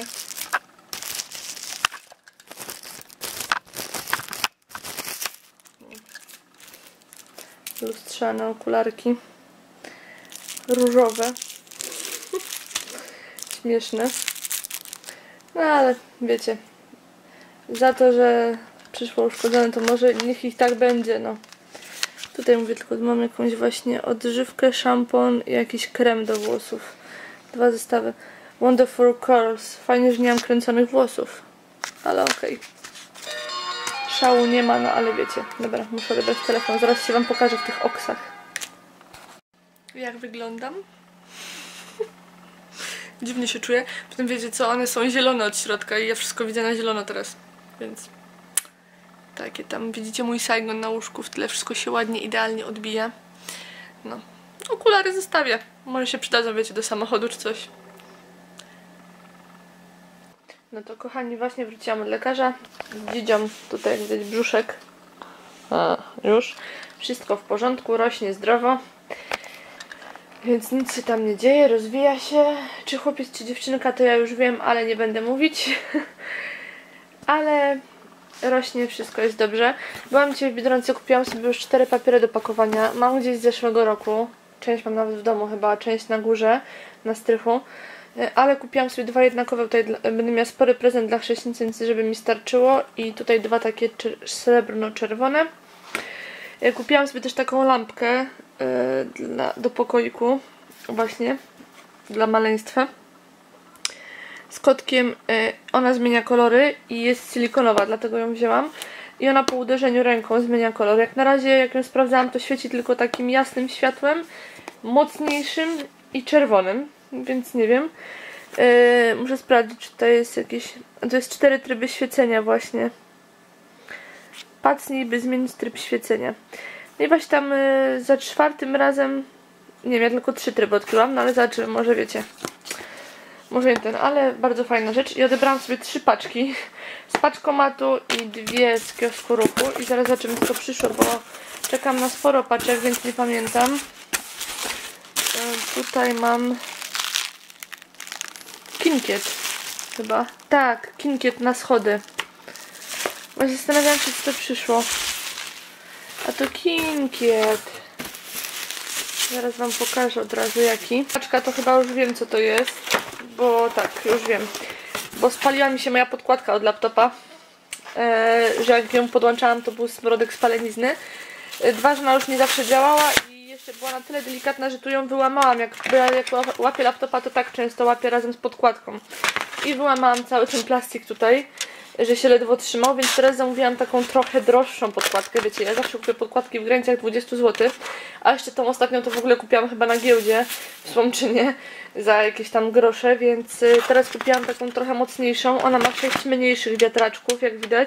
Lustrzane okularki. Różowe. Śmieszne. No ale wiecie, za to, że przyszło uszkodzone, to może niech ich tak będzie, no. Tutaj mówię tylko, mam jakąś właśnie odżywkę, szampon i jakiś krem do włosów. 2 zestawy. Wonderful Curls. Fajnie, że nie mam kręconych włosów. Ale okej. Szału nie ma, no ale wiecie. Dobra, muszę odebrać telefon. Zaraz się wam pokażę w tych oksach. Jak wyglądam? Dziwnie się czuję. Potem wiecie co, one są zielone od środka i ja wszystko widzę na zielono teraz. Więc takie tam, widzicie mój Saigon na łóżku, w tyle wszystko się ładnie, idealnie odbija. No, okulary zostawię. Może się przydadzą, wiecie, do samochodu czy coś. No to kochani, właśnie wróciłam od lekarza. Dzidziom tutaj, jak widać, brzuszek. Już. Wszystko w porządku, rośnie zdrowo. Więc nic się tam nie dzieje, rozwija się. Czy chłopiec, czy dziewczynka, to ja już wiem, ale nie będę mówić. Ale rośnie, wszystko jest dobrze. Byłam dzisiaj w Biedronce, kupiłam sobie już 4 papiery do pakowania. Mam gdzieś z zeszłego roku. Część mam nawet w domu chyba, a część na górze, na strychu. Ale kupiłam sobie 2 jednakowe. Tutaj będę miała spory prezent dla chrześcijańcy, żeby mi starczyło. I tutaj 2 takie srebrno-czerwone. Kupiłam sobie też taką lampkę do pokoiku. Właśnie. Dla maleństwa. Z kotkiem. Ona zmienia kolory i jest silikonowa, dlatego ją wzięłam. I ona po uderzeniu ręką zmienia kolor. Jak na razie, jak ją sprawdzałam, to świeci tylko takim jasnym światłem, mocniejszym i czerwonym, więc nie wiem. Muszę sprawdzić, czy to jest jakieś... To jest 4 tryby świecenia właśnie. Pacnij, by zmienić tryb świecenia. No i właśnie tam za 4 razem... Nie wiem, ja tylko 3 tryby odkryłam, no ale zobaczymy, może wiecie. Może nie ten, ale bardzo fajna rzecz. I odebrałam sobie 3 paczki z paczkomatu i 2 z kiosku Ruchu. I zaraz zobaczymy, co przyszło, bo czekam na sporo paczek, więc nie pamiętam. Tutaj mam Kinkiet chyba. Tak, Kinkiet na schody. Właśnie zastanawiałam się, co to przyszło. A to Kinkiet. Zaraz wam pokażę od razu jaki. Paczka to chyba już wiem, co to jest. Bo tak, już wiem. Bo spaliła mi się moja podkładka od laptopa. Że jak ją podłączałam, to był smrodek spalenizny. 2, że ona już nie zawsze działała i jeszcze była na tyle delikatna, że tu ją wyłamałam. Jak łapię laptopa, to tak często łapię razem z podkładką. I wyłamałam cały ten plastik tutaj, że się ledwo trzymał, więc teraz zamówiłam taką trochę droższą podkładkę. Wiecie, ja zawsze kupuję podkładki w granicach 20 zł, a jeszcze tą ostatnią to w ogóle kupiłam chyba na giełdzie w Słomczynie za jakieś tam grosze, więc teraz kupiłam taką trochę mocniejszą. Ona ma 6 mniejszych wiatraczków, jak widać.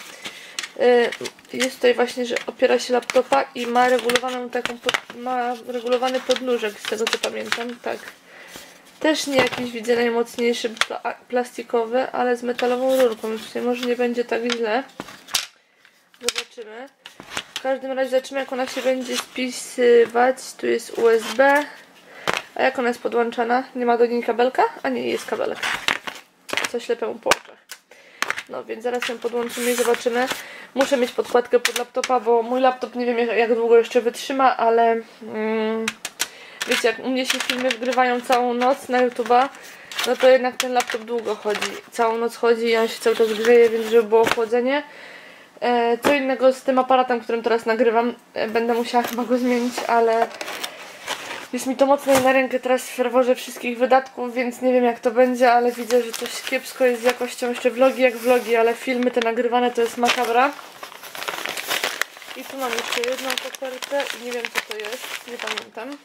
Jest tutaj właśnie, że opiera się laptopa i ma regulowaną taką ma regulowany podnóżek, z tego co pamiętam, tak. Też nie jakiś, widzę, najmocniejszy plastikowy, ale z metalową rurką. Może nie będzie tak źle. Zobaczymy. W każdym razie zobaczymy, jak ona się będzie spisywać. Tu jest USB. A jak ona jest podłączana? Nie ma do niej kabelka? A nie, jest kabelek. Co ślepemu po oczach. No więc zaraz ją podłączymy i zobaczymy. Muszę mieć podkładkę pod laptopa, bo mój laptop nie wiem jak długo jeszcze wytrzyma, ale... wiecie, jak u mnie się filmy wgrywają całą noc na YouTube'a, no to jednak ten laptop długo chodzi. Całą noc chodzi i on się cały czas grzeje, więc żeby było chłodzenie. Co innego z tym aparatem, którym teraz nagrywam. Będę musiała chyba go zmienić, ale jest mi to mocno na rękę teraz w ferworze wszystkich wydatków, więc nie wiem jak to będzie, ale widzę, że coś kiepsko jest z jakością. Jeszcze vlogi jak vlogi, ale filmy te nagrywane to jest makabra. I tu mam jeszcze jedną kopertę i nie wiem co to jest, nie pamiętam.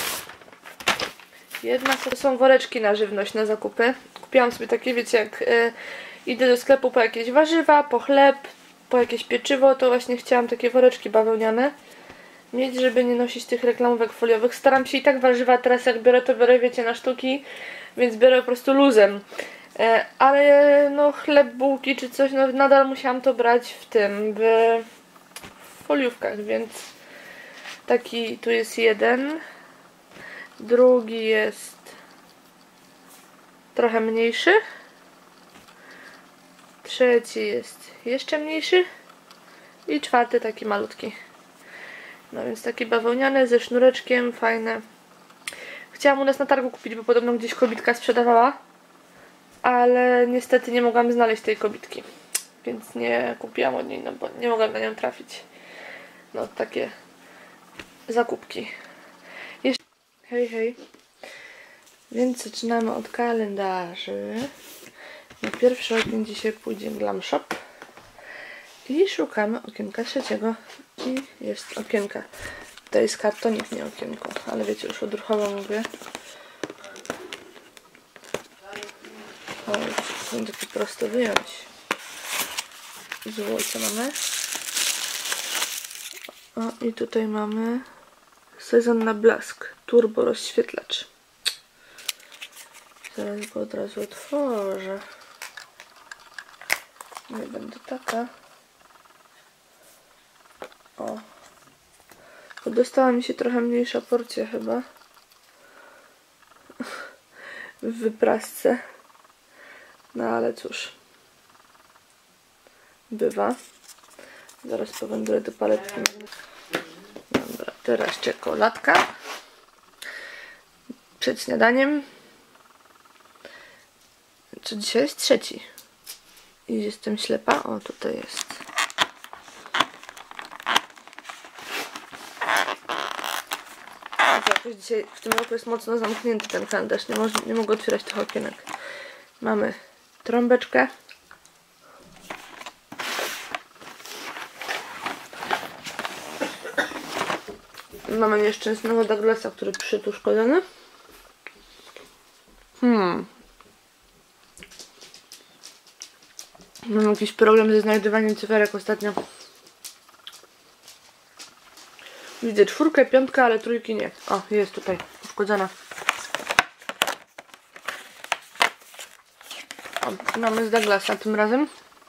Jednak to są woreczki na żywność, na zakupy. Kupiłam sobie takie, wiecie, jak idę do sklepu po jakieś warzywa, po chleb, po jakieś pieczywo, to właśnie chciałam takie woreczki bawełniane mieć, żeby nie nosić tych reklamówek foliowych. Staram się i tak warzywa teraz jak biorę, to biorę, wiecie, na sztuki, więc biorę po prostu luzem. Ale no chleb, bułki czy coś, no nadal musiałam to brać w foliówkach, więc taki tu jest jeden, drugi jest trochę mniejszy, trzeci jest jeszcze mniejszy i czwarty taki malutki. No więc taki bawełniany ze sznureczkiem, fajne. Chciałam u nas na targu kupić, bo podobno gdzieś kobitka sprzedawała, ale niestety nie mogłam znaleźć tej kobitki, więc nie kupiłam od niej, no bo nie mogłam na nią trafić. No takie zakupki. Jeszcze... Hej, hej. Więc zaczynamy od kalendarzy. Na pierwszy ogień dzisiaj pójdzie Glam Shop. I szukamy okienka trzeciego. I jest okienka. To jest kartonik, nie okienko. Ale wiecie, już odruchowo mówię. O, będzie po prostu wyjąć. Zło, co mamy. O, i tutaj mamy sezon na blask. Turbo rozświetlacz. Zaraz go od razu otworzę. Nie będę taka. O. Bo dostała mi się trochę mniejsza porcja chyba. W wyprasce. No ale cóż. Bywa. Zaraz powędruję do paletki. Dobra, teraz czekoladka. Przed śniadaniem. Co dzisiaj jest? Trzeci. I jestem ślepa. O, tutaj jest. Jakoś dzisiaj w tym roku jest mocno zamknięty ten kalendarz. Nie mogę otwierać tych okienek. Mamy trąbeczkę. Mamy nieszczęsnego Douglasa, który przyszedł uszkodzony. Mam jakiś problem ze znajdywaniem cyferek ostatnio. Widzę 4, 5, ale 3 nie. O, jest tutaj uszkodzona. O, mamy z Douglasa tym razem.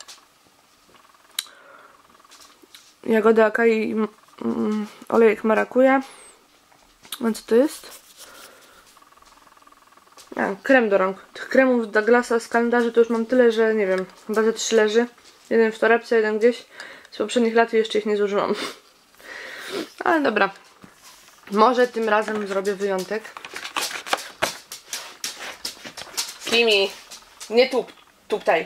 Jagoda akai, olejek marakuja. A co to jest? Krem do rąk. Tych kremów z Douglasa z kalendarzy to już mam tyle, że nie wiem, chyba ze 3 leży. Jeden w torebce, jeden gdzieś. Z poprzednich lat jeszcze ich nie zużyłam. Ale dobra. Może tym razem zrobię wyjątek. Kimi, nie tuptaj.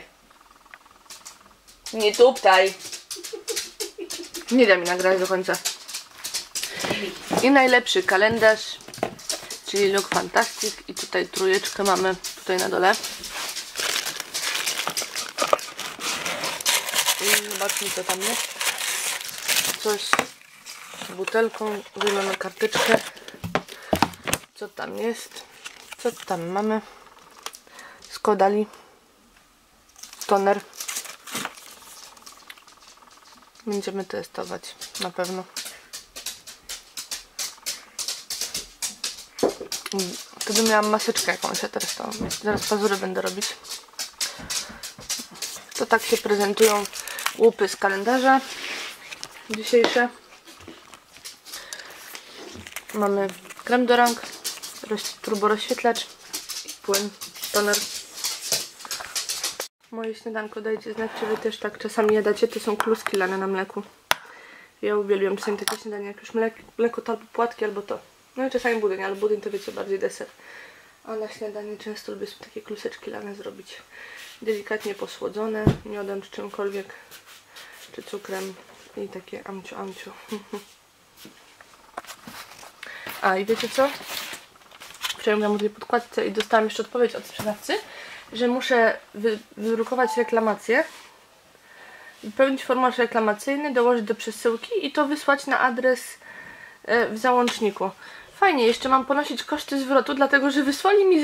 Nie tuptaj. Nie da mi nagrać do końca. I najlepszy kalendarz, czyli Look Fantastic. I tutaj trójeczkę mamy tutaj na dole. I zobaczmy, co tam jest. Coś z butelką. Wyjmiemy karteczkę. Co tam jest? Co tam mamy? Skodali. Toner. Będziemy testować na pewno. Wtedy miałam maseczkę jakąś, a teraz to zaraz pazury będę robić. To tak się prezentują łupy z kalendarza dzisiejsze. Mamy krem do rąk, turbo rozświetlacz i płyn, toner. Moje śniadanko, dajcie znać, czy wy też tak czasami jadacie. To są kluski lane na mleku. Ja uwielbiam czasami takie śniadanie, jak już mleko to albo płatki, albo to. No i czasami budyń, ale budyń to wiecie, bardziej deser. A na śniadanie często lubię sobie takie kluseczki lane zrobić. Delikatnie posłodzone, miodem czy czymkolwiek, czy cukrem i takie amciu amciu. A i wiecie co? Wczoraj mówiłam o tej podkładce i dostałam jeszcze odpowiedź od sprzedawcy, że muszę wydrukować reklamację, wypełnić formularz reklamacyjny, dołożyć do przesyłki i to wysłać na adres w załączniku. Fajnie, jeszcze mam ponosić koszty zwrotu, dlatego że wysłali mi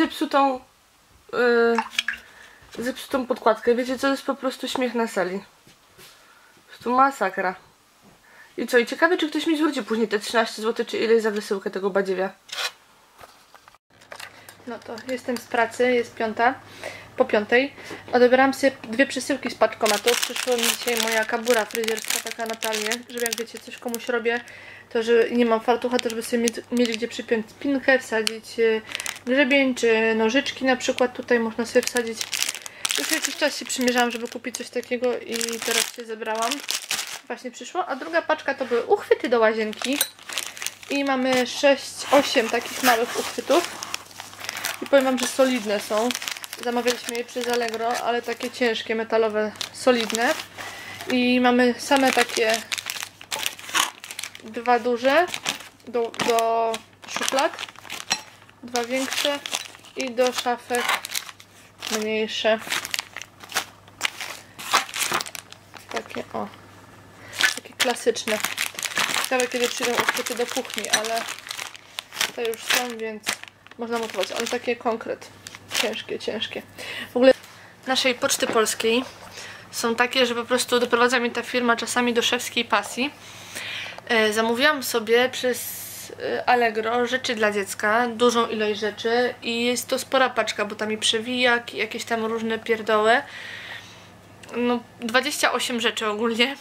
zepsutą podkładkę. Wiecie co, to jest po prostu śmiech na sali. Po prostu masakra. I co, i ciekawe, czy ktoś mi zwróci później te 13 zł, czy ileś za wysyłkę tego badziewia. No to jestem z pracy, jest 5:00. Po 5:00 odebrałam sobie 2 przesyłki z paczkomatu. Przyszła mi dzisiaj moja kabura fryzjerska, taka na talię, żeby jak wiecie, coś komuś robię, to że nie mam fartucha, to żeby sobie mieli gdzie przypiąć spinkę, wsadzić grzebień, czy nożyczki na przykład. Tutaj można sobie wsadzić. Już jakiś czas się przymierzałam, żeby kupić coś takiego i teraz się zebrałam. Właśnie przyszło. A druga paczka to były uchwyty do łazienki. I mamy 6-8 takich małych uchwytów. I powiem wam, że solidne są. Zamawialiśmy je przez Allegro, ale takie ciężkie, metalowe, solidne. I mamy same takie 2 duże do szuflad, 2 większe i do szafek mniejsze. Takie o, takie klasyczne. Ciekawe kiedy przyjdą uchwyty do kuchni, ale te już są, więc można montować. Ale takie konkret. Ciężkie, ciężkie. W ogóle naszej Poczty Polskiej są takie, że po prostu doprowadza mnie ta firma czasami do szewskiej pasji. Zamówiłam sobie przez Allegro rzeczy dla dziecka, dużą ilość rzeczy i jest to spora paczka, bo tam i przewijak, i jakieś tam różne pierdoły. No 28 rzeczy ogólnie.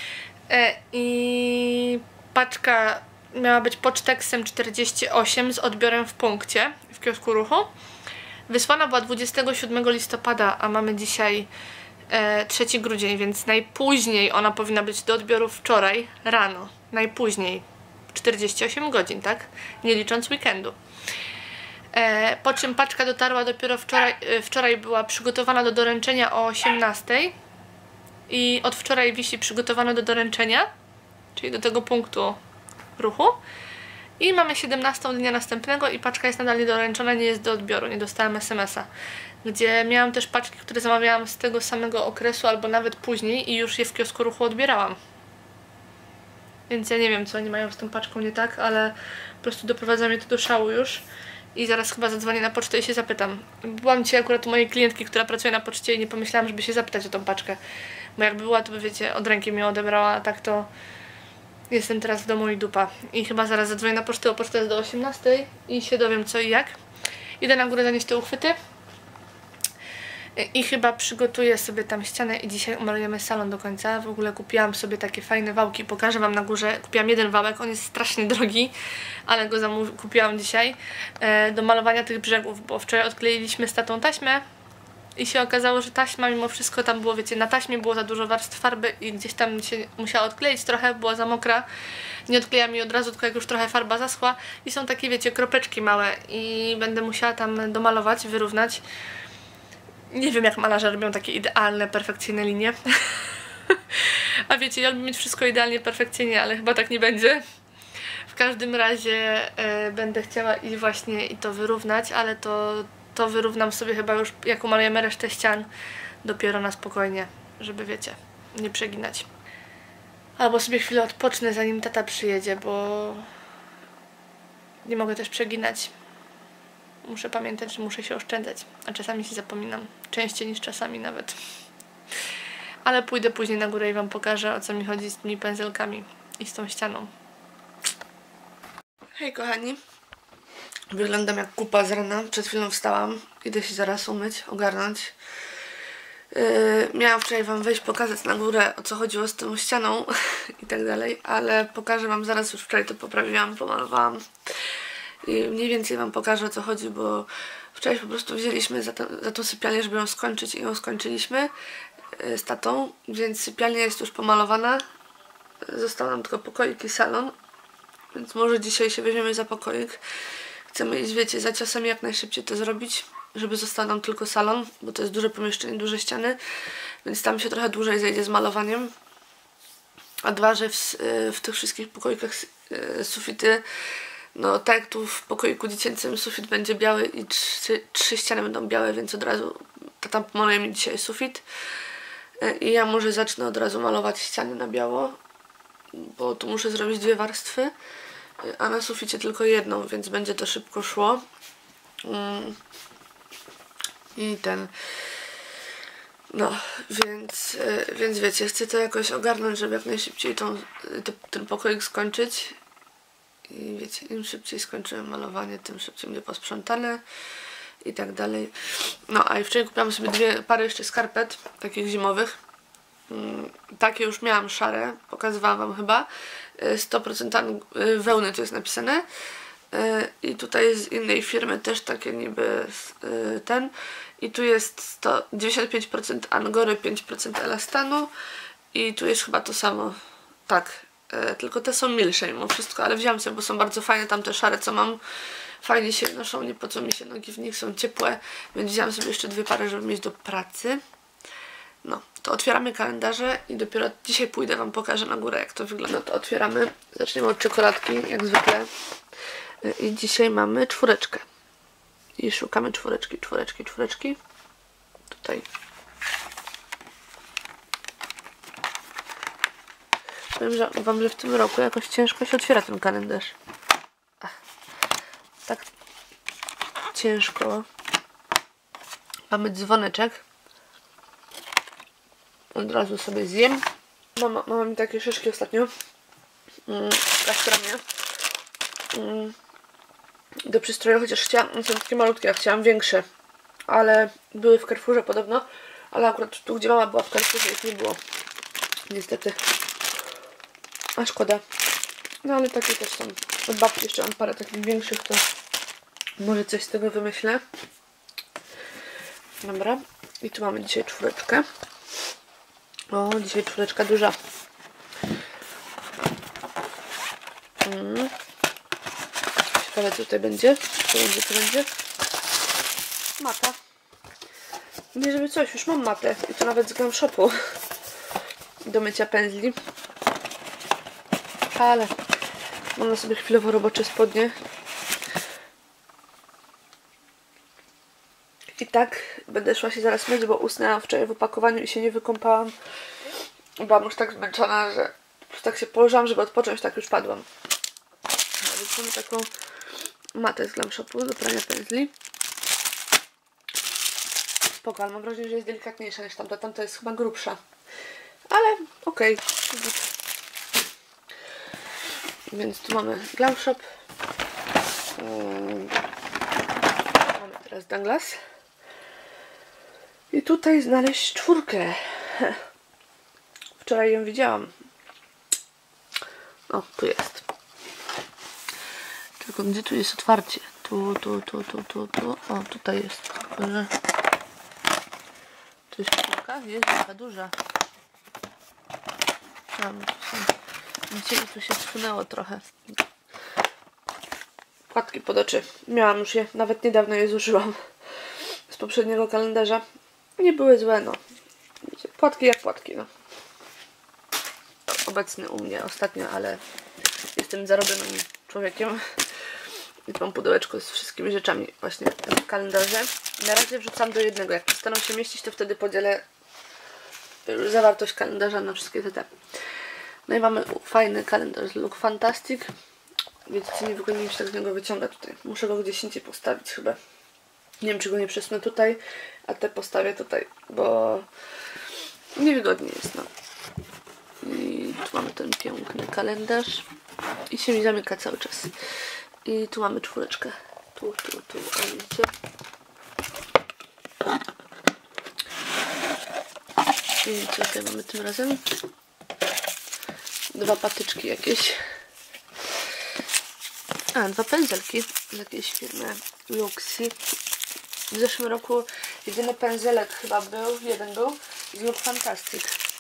I paczka miała być poczteksem 48 z odbiorem w punkcie w kiosku Ruchu. Wysłana była 27 listopada, a mamy dzisiaj 3 grudzień, więc najpóźniej ona powinna być do odbioru wczoraj rano. Najpóźniej 48 godzin, tak? Nie licząc weekendu. Po czym paczka dotarła dopiero wczoraj była przygotowana do doręczenia o 18 i od wczoraj wisi przygotowana do doręczenia, czyli do tego punktu Ruchu. I mamy 17 dnia następnego i paczka jest nadal niedoręczona, nie jest do odbioru, nie dostałam SMS-a. Gdzie miałam też paczki, które zamawiałam z tego samego okresu albo nawet później i już je w kiosku Ruchu odbierałam. Więc ja nie wiem, co oni mają z tą paczką nie tak, ale po prostu doprowadza mnie to do szału już. I zaraz chyba zadzwonię na pocztę i się zapytam. Byłam dzisiaj akurat u mojej klientki, która pracuje na poczcie i nie pomyślałam, żeby się zapytać o tą paczkę. Bo jakby była, to by wiecie, od ręki mnie odebrała, a tak to jestem teraz w domu i dupa. I chyba zaraz zadzwonię na pocztę, bo poczta jest do 18 i się dowiem co i jak. Idę na górę zanieść te uchwyty. I chyba przygotuję sobie tam ścianę i dzisiaj umalujemy salon do końca. W ogóle kupiłam sobie takie fajne wałki, pokażę wam na górze. Kupiłam jeden wałek, on jest strasznie drogi, ale go kupiłam dzisiaj do malowania tych brzegów, bo wczoraj odkleiliśmy z tatą taśmę i się okazało, że taśma mimo wszystko tam było, wiecie, na taśmie było za dużo warstw farby i gdzieś tam się musiała odkleić trochę, była za mokra. Nie odklejam jej od razu, tylko jak już trochę farba zaschła i są takie, wiecie, kropeczki małe i będę musiała tam domalować, wyrównać. Nie wiem, jak malarze robią takie idealne, perfekcyjne linie. A wiecie, ja lubię mieć wszystko idealnie, perfekcyjnie, ale chyba tak nie będzie. W każdym razie będę chciała iść właśnie i to wyrównać, ale to wyrównam sobie chyba już, jak umalujemy resztę ścian, dopiero na spokojnie, żeby wiecie, nie przeginać. Albo sobie chwilę odpocznę, zanim tata przyjedzie, bo nie mogę też przeginać. Muszę pamiętać, że muszę się oszczędzać, a czasami się zapominam. Częściej niż czasami nawet. Ale pójdę później na górę i wam pokażę, o co mi chodzi z tymi pędzelkami i z tą ścianą. Hej kochani. Wyglądam jak kupa z rana. Przed chwilą wstałam. Idę się zaraz umyć, ogarnąć. Miałam wczoraj wam wejść, pokazać na górę, o co chodziło z tą ścianą i tak dalej, ale pokażę wam zaraz, już wczoraj to poprawiłam, pomalowałam. I mniej więcej wam pokażę, o co chodzi, bo wczoraj po prostu wzięliśmy za tą sypialnię, żeby ją skończyć i ją skończyliśmy z tatą, więc sypialnia jest już pomalowana. Został nam tylko pokoik i salon, więc może dzisiaj się weźmiemy za pokoik. Chcemy iść, wiecie, za ciosem jak najszybciej to zrobić, żeby został nam tylko salon, bo to jest duże pomieszczenie, duże ściany, więc tam się trochę dłużej zejdzie z malowaniem. A dwa, że w tych wszystkich pokoikach sufity, no tak jak tu w pokoiku dziecięcym sufit będzie biały i trzy ściany będą białe, więc od razu tata pomaluje mi dzisiaj sufit. I ja może zacznę od razu malować ściany na biało, bo tu muszę zrobić 2 warstwy, a na suficie tylko jedną, więc będzie to szybko szło. I no, więc wiecie, chcę to jakoś ogarnąć, żeby jak najszybciej ten pokoik skończyć. I wiecie, im szybciej skończymy malowanie, tym szybciej będzie posprzątane. i tak dalej. No, a i wczoraj kupiłam sobie 2 pary jeszcze skarpet, takich zimowych. Takie już miałam szare, pokazywałam wam chyba. 100% wełny to jest napisane. I tutaj z innej firmy też takie niby ten. I tu jest 95% angory, 5% elastanu. I tu jest chyba to samo. Tak, tylko te są milsze mimo wszystko, ale wziąłam sobie, bo są bardzo fajne tamte szare, co mam. Fajnie się noszą, nie pocą mi się nogi w nich, są ciepłe. Więc wziąłam sobie jeszcze 2 pary, żeby mieć do pracy. No, to otwieramy kalendarze i dopiero dzisiaj pójdę wam pokażę na górę, jak to wygląda. No to otwieramy. Zaczniemy od czekoladki, jak zwykle. I dzisiaj mamy 4. I szukamy 4. Tutaj. Powiem wam, że w tym roku jakoś ciężko się otwiera ten kalendarz. Tak ciężko. Mamy dzwoneczek. Od razu sobie zjem. Mama mi takie szyszki ostatnio w kastramie do przystroju, chociaż chciałam, są takie malutkie, jak chciałam większe, ale były w Carrefourze podobno, ale akurat tu, gdzie mama była w Carrefourze, ich nie było niestety, a szkoda. No ale takie też są od babci, jeszcze mam parę takich większych, to może coś z tego wymyślę. Dobra, i tu mamy dzisiaj 4. O, dzisiaj 4 duża. Ciekawe, co tutaj będzie. Co będzie? Mata. Nie żeby coś, już mam matę. I to nawet z Glam Shopu. Do mycia pędzli. Ale mam na sobie chwilowo robocze spodnie. I tak będę szła się zaraz myć, bo usnęłam wczoraj w opakowaniu i się nie wykąpałam. Byłam już tak zmęczona, że tak się położyłam, żeby odpocząć, tak już padłam. A więc mamy taką matę z Glam Shopu do prania pędzli. Spoko, ale mam wrażenie, że jest delikatniejsza niż tamta. Tamta jest chyba grubsza. Ale okej. Więc tu mamy Glam Shop. Mamy teraz Douglas. I tutaj znaleźć 4. Wczoraj ją widziałam. O, tu jest. Tylko gdzie tu jest otwarcie? Tu. O, tutaj jest. Tu jest 4. Jest taka duża. Dzisiaj tu się schynęło trochę. Płatki pod oczy. Miałam już je, nawet niedawno je zużyłam. Z poprzedniego kalendarza. Nie były złe, no. Płatki jak płatki, no. Obecny u mnie ostatnio, ale jestem zarobionym człowiekiem. I mam pudełeczko z wszystkimi rzeczami właśnie w kalendarze. Na razie wrzucam do jednego. Jak przestaną się mieścić, to wtedy podzielę zawartość kalendarza na wszystkie te. No i mamy fajny kalendarz Look Fantastic. Wiecie, nie wygodnie mi się tak z niego wyciąga tutaj. Muszę go gdzieś indziej postawić chyba. Nie wiem, czy go nie przesunę tutaj, a te postawię tutaj, bo niewygodnie jest, no. I tu mamy ten piękny kalendarz. I się mi zamyka cały czas. I tu mamy 4. Tu, o, widzicie? I co tutaj mamy tym razem? 2 patyczki jakieś. 2 pędzelki z jakiejś firmy Luxi. W zeszłym roku jedyny pędzelek chyba był, jeden był z Look Fantastic.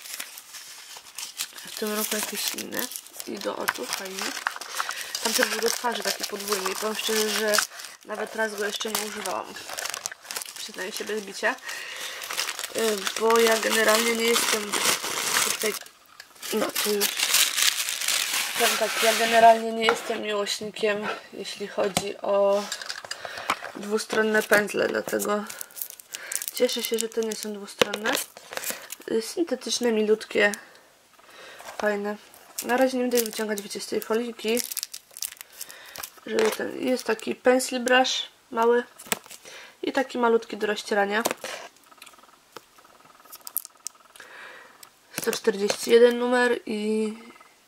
W tym roku jakieś inne. I do oczu, fajnie. Tamten był do twarzy taki podwójny. I powiem szczerze, że nawet raz go jeszcze nie używałam. Przyznaję się bez bicia. Bo ja generalnie nie jestem tutaj... No, to już... Tak, ja generalnie nie jestem miłośnikiem, jeśli chodzi o dwustronne pędzle, dlatego cieszę się, że te nie są dwustronne. Syntetyczne, milutkie, fajne. Na razie nie będę ich wyciągać, wiecie, z tej foliki, żeby ten... Jest taki pencil brush mały i taki malutki do rozcierania. 141 numer i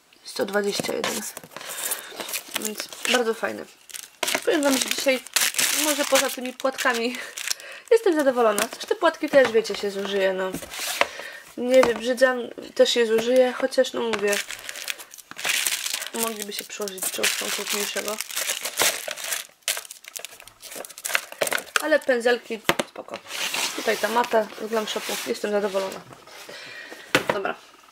121. Więc bardzo fajny. Powiem wam, że dzisiaj może poza tymi płatkami jestem zadowolona. Też te płatki też, wiecie, się zużyje, no. Nie wybrzydzam, też je zużyję, chociaż, no mówię, mogliby się przyłożyć czegoś mniejszego. Ale pędzelki spoko. Tutaj ta mata z Glam Shopu. Jestem zadowolona. Dobra.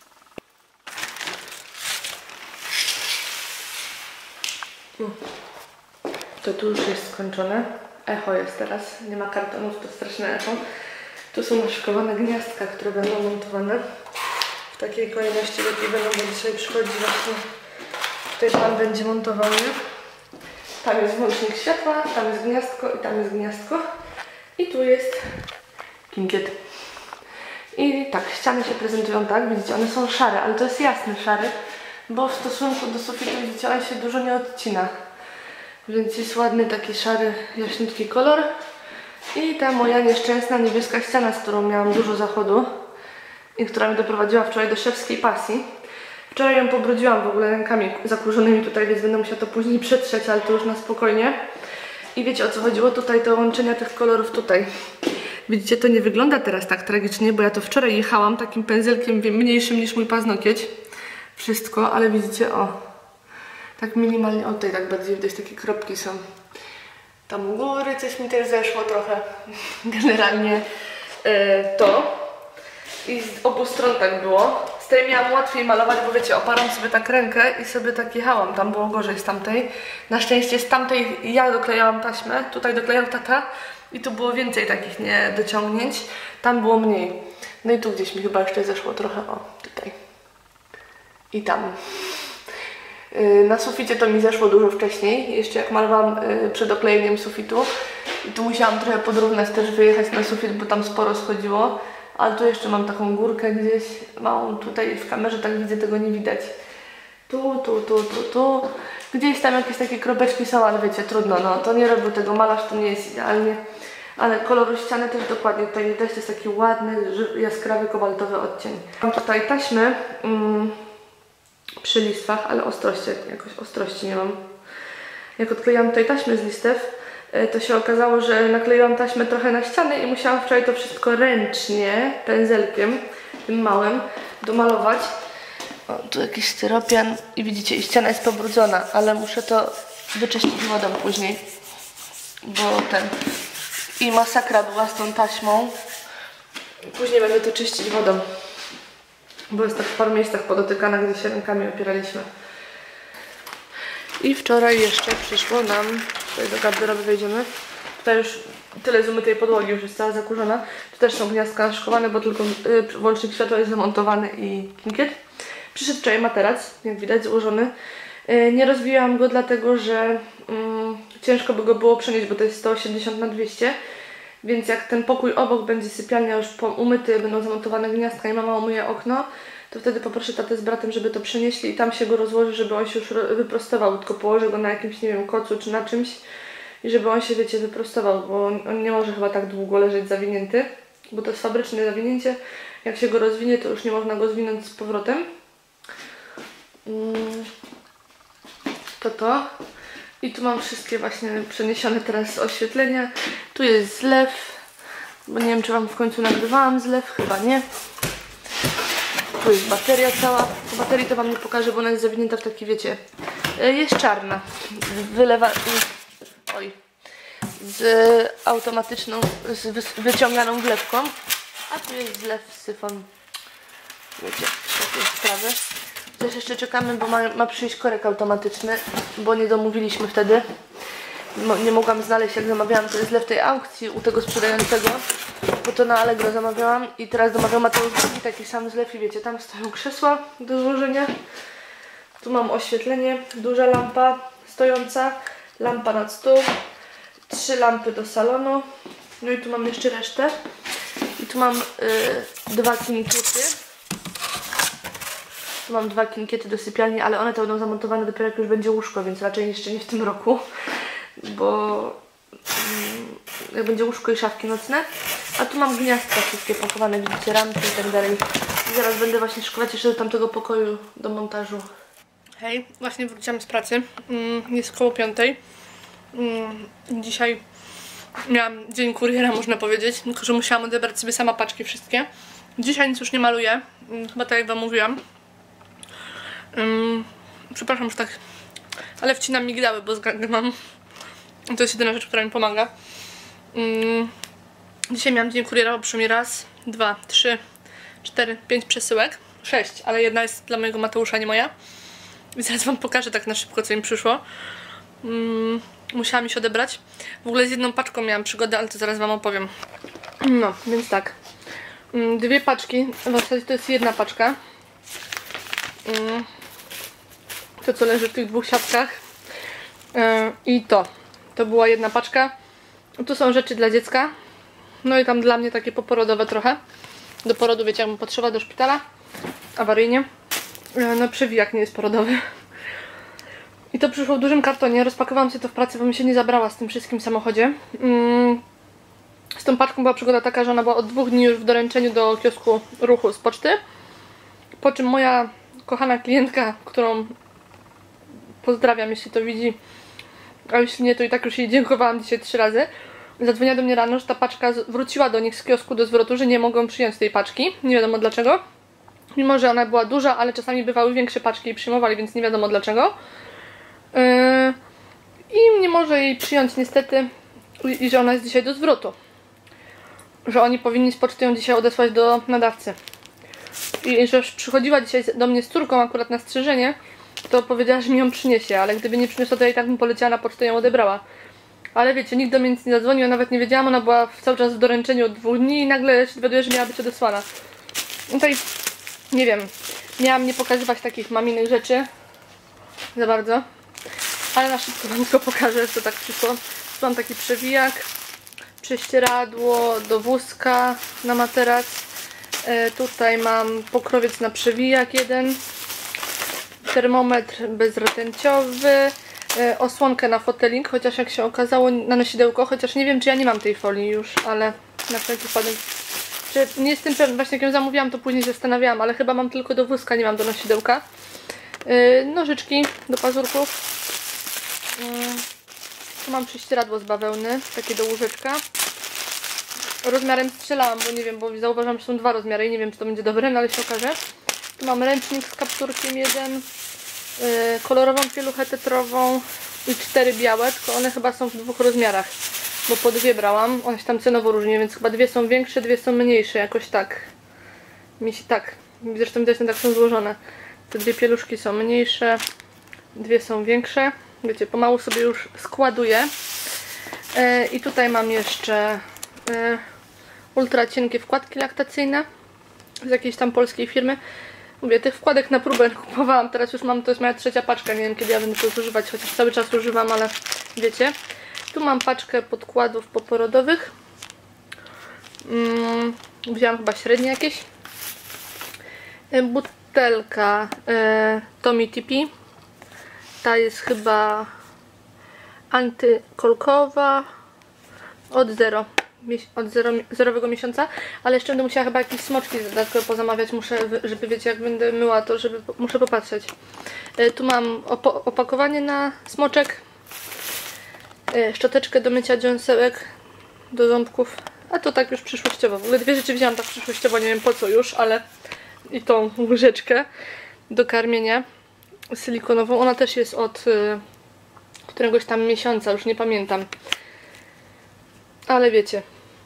To tu już jest skończone. Echo jest teraz. Nie ma kartonów, to straszne echo. Tu są naszykowane gniazdka, które będą montowane. W takiej kolejności lepiej będą, bo dzisiaj przychodzi właśnie. Tutaj pan będzie montował, nie? Tam jest włącznik światła, tam jest gniazdko i tam jest gniazdko. I tu jest kinkiet. I tak, ściany się prezentują tak, widzicie, one są szare, ale to jest jasny szary, bo w stosunku do sufitu, widzicie, on się dużo nie odcina. Więc jest ładny taki szary, jaśniutki kolor. I ta moja nieszczęsna niebieska ściana, z którą miałam dużo zachodu i która mnie doprowadziła wczoraj do szewskiej pasji. Wczoraj ją pobrudziłam w ogóle rękami zakurzonymi tutaj, więc będę musiała to później przetrzeć, ale to już na spokojnie. I wiecie, o co chodziło tutaj, do łączenia tych kolorów tutaj. Widzicie, to nie wygląda teraz tak tragicznie, bo ja to wczoraj jechałam takim pędzelkiem mniejszym niż mój paznokieć. Wszystko, ale widzicie, o, tak minimalnie, o tutaj tak bardziej widać, takie kropki są. Tam u góry coś mi też zeszło trochę. Generalnie to. I z obu stron tak było. Z tej miałam łatwiej malować, bo wiecie, oparłam sobie tak rękę i sobie tak jechałam. Tam było gorzej z tamtej. Na szczęście z tamtej ja doklejałam taśmę, tutaj doklejał tata i tu było więcej takich niedociągnięć. Tam było mniej. No i tu gdzieś mi chyba jeszcze zeszło trochę, o, tutaj. I tam. Na suficie to mi zeszło dużo wcześniej, jeszcze jak malowałam przed oklejeniem sufitu. I tu musiałam trochę podrównać, też wyjechać na sufit, bo tam sporo schodziło. Ale tu jeszcze mam taką górkę gdzieś małą, tutaj w kamerze tak widzę, tego nie widać. Tu. Gdzieś tam jakieś takie kropeczki są, ale wiecie, trudno, no to nie robił tego malarz, to nie jest idealnie. Ale kolor ściany też dokładnie tutaj widać, to jest taki ładny, jaskrawy, kobaltowy odcień. Mam tutaj taśmy przy listwach, ale jakoś ostrości nie mam. Jak odklejałam tutaj taśmę z listew, to się okazało, że nakleiłam taśmę trochę na ścianę i musiałam wczoraj to wszystko ręcznie, pędzelkiem, tym małym, domalować. O, tu jakiś styropian i widzicie, i ściana jest pobrudzona, ale muszę to wyczyścić wodą później, bo i masakra była z tą taśmą. Później będę to czyścić wodą, bo jest tak w paru miejscach podotykana, gdzie się rękami opieraliśmy. I wczoraj jeszcze przyszło nam, tutaj do garderoby wejdziemy, tutaj już tyle z umytej podłogi, już jest cała zakurzona. Tu też są gniazdka naszykowane, bo tylko włącznik światła jest zamontowany i kinkiet. Przyszedł wczoraj materac, jak widać, złożony. Nie rozwijałam go dlatego, że ciężko by go było przenieść, bo to jest 180 na 200. Więc jak ten pokój obok będzie sypialnia już umyty, będą zamontowane gniazdka i mama umyje okno, to wtedy poproszę tatę z bratem, żeby to przenieśli i tam się go rozłoży, żeby on się już wyprostował. Tylko położę go na jakimś, nie wiem, kocu czy na czymś i żeby on się, wiecie, wyprostował, bo on nie może chyba tak długo leżeć zawinięty, bo to jest fabryczne zawinięcie. Jak się go rozwinie, to już nie można go zwinąć z powrotem. To. I tu mam wszystkie właśnie przeniesione teraz oświetlenia. Tu jest zlew, bo nie wiem, czy wam w końcu nagrywałam zlew, chyba nie. Tu jest bateria cała. Po baterii to wam nie pokażę, bo ona jest zawinięta w taki, wiecie, jest czarna. Z automatyczną, z wyciąganą wlewką. A tu jest zlew, syfon. Wiecie, takie sprawy. Też jeszcze czekamy, bo ma przyjść korek automatyczny, bo nie domówiliśmy wtedy. Nie mogłam znaleźć, jak zamawiałam ten zlew w tej aukcji u tego sprzedającego, bo to na Allegro zamawiałam i teraz zamawiam Mateusz drugi taki sam zlew i wiecie, tam stoją krzesła do złożenia. Tu mam oświetlenie, duża lampa stojąca, lampa nad stół, 3 lampy do salonu, no i tu mam jeszcze resztę. I tu mam 2 kinkiety. Tu mam 2 kinkiety do sypialni, ale one to będą zamontowane dopiero jak już będzie łóżko, więc raczej jeszcze nie w tym roku, bo jak będzie łóżko i szafki nocne. A tu mam gniazdka wszystkie pakowane, widzicie, ramki i tak dalej. I zaraz będę właśnie szykować jeszcze do tamtego pokoju do montażu. Hej, właśnie wróciłam z pracy. Jest koło 5. Dzisiaj Miałam dzień kuriera, można powiedzieć, tylko że musiałam odebrać sobie sama paczki wszystkie. Dzisiaj nic już nie maluję, chyba tak jak wam mówiłam. Przepraszam, że tak, ale wcinam migdały, bo zgagę mam. To jest jedyna rzecz, która mi pomaga. Dzisiaj miałam dzień kuriera, bo przyszło mi raz, 2, 3, 4, 5 przesyłek. 6, ale jedna jest dla mojego Mateusza, nie moja. I zaraz wam pokażę tak na szybko, co mi przyszło. Musiałam mi się odebrać. W ogóle z jedną paczką miałam przygodę, ale to zaraz wam opowiem. No, więc tak. 2 paczki, w zasadzie to jest jedna paczka. To, co leży w tych 2 siatkach. I to była jedna paczka. Tu są rzeczy dla dziecka. No i tam dla mnie takie poporodowe trochę. Do porodu, wiecie, jak mu potrzeba, do szpitala. Awaryjnie. No przewijak nie jest porodowy. I to przyszło w dużym kartonie. Rozpakowałam sobie to w pracy, bo mi się nie zabrała z tym wszystkim w samochodzie. Z tą paczką była przygoda taka, że ona była od 2 dni już w doręczeniu do kiosku Ruchu z poczty. Po czym moja kochana klientka, którą pozdrawiam, jeśli to widzi, a jeśli nie, to i tak już jej dziękowałam dzisiaj 3 razy, zadzwoniła do mnie rano, że ta paczka wróciła do nich z kiosku do zwrotu, że nie mogą przyjąć tej paczki. Nie wiadomo dlaczego. Mimo że ona była duża, ale czasami bywały większe paczki i przyjmowali, więc nie wiadomo dlaczego. I nie może jej przyjąć niestety i że ona jest dzisiaj do zwrotu. Że oni powinni z poczty ją dzisiaj odesłać do nadawcy. I że przychodziła dzisiaj do mnie z córką akurat na strzyżenie, to powiedziała, że mi ją przyniesie, ale gdyby nie przyniosła, to ja i tak bym poleciała na pocztę i ją odebrała. Ale wiecie, nikt do mnie nic nie zadzwonił, ja nawet nie wiedziałam, ona była cały czas w doręczeniu od 2 dni i nagle się dowiaduje, że miała być odesłana. Tutaj, nie wiem, miałam nie pokazywać takich maminych rzeczy za bardzo, ale na szybko wam tylko pokażę, co tak przyszło. Tu mam taki przewijak, prześcieradło do wózka na materac. Tutaj mam pokrowiec na przewijak jeden, termometr bezrtęciowy, osłonkę na fotelik, chociaż jak się okazało na nosidełko, chociaż nie wiem, czy ja nie mam tej folii już, ale na wszelki wypadek. Nie jestem pewna, właśnie jak ją zamówiłam, to później się zastanawiałam, ale chyba mam tylko do wózka, nie mam do nosidełka. Nożyczki do pazurków. Tu mam prześcieradło z bawełny, takie do łóżeczka. Rozmiarem strzelałam, bo nie wiem, bo zauważam, że są 2 rozmiary i nie wiem, czy to będzie dobre, no ale się okaże. Tu mam ręcznik z kapturkiem jeden, kolorową pieluchę tetrową i 4 białe, tylko one chyba są w 2 rozmiarach, bo po 2 brałam, one się tam cenowo różnią, więc chyba 2 są większe, 2 są mniejsze, jakoś tak. Zresztą widać, tak są złożone. Te 2 pieluszki są mniejsze, 2 są większe. Wiecie, pomału sobie już składuję. I tutaj mam jeszcze ultra cienkie wkładki laktacyjne z jakiejś tam polskiej firmy. Mówię, tych wkładek na próbę kupowałam, teraz już mam, to jest moja 3. paczka, nie wiem kiedy ja będę to zużywać, chociaż cały czas używam, ale wiecie. Tu mam paczkę podkładów poporodowych. Wzięłam chyba średnie jakieś. Butelka Tommy TP. Ta jest chyba antykolkowa od zerowego miesiąca, ale jeszcze będę musiała chyba jakieś smoczki dodatkowo pozamawiać, muszę, żeby wiecie, jak będę myła, to muszę popatrzeć. Tu mam opakowanie na smoczek, szczoteczkę do mycia dziąsełek, do ząbków, a to tak już przyszłościowo. W ogóle 2 rzeczy wzięłam tak przyszłościowo, nie wiem po co już, ale i tą łyżeczkę do karmienia silikonową. Ona też jest od któregoś tam miesiąca, już nie pamiętam. Ale wiecie,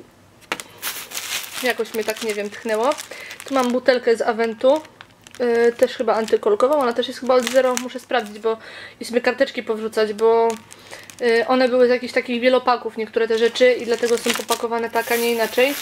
jakoś mnie tak, nie wiem, tchnęło. Tu mam butelkę z Aventu, też chyba antykolkową. Ona też jest chyba od 0, muszę sprawdzić, bo i sobie karteczki powrzucać, bo one były z jakichś takich wielopaków, niektóre te rzeczy, i dlatego są popakowane tak, a nie inaczej.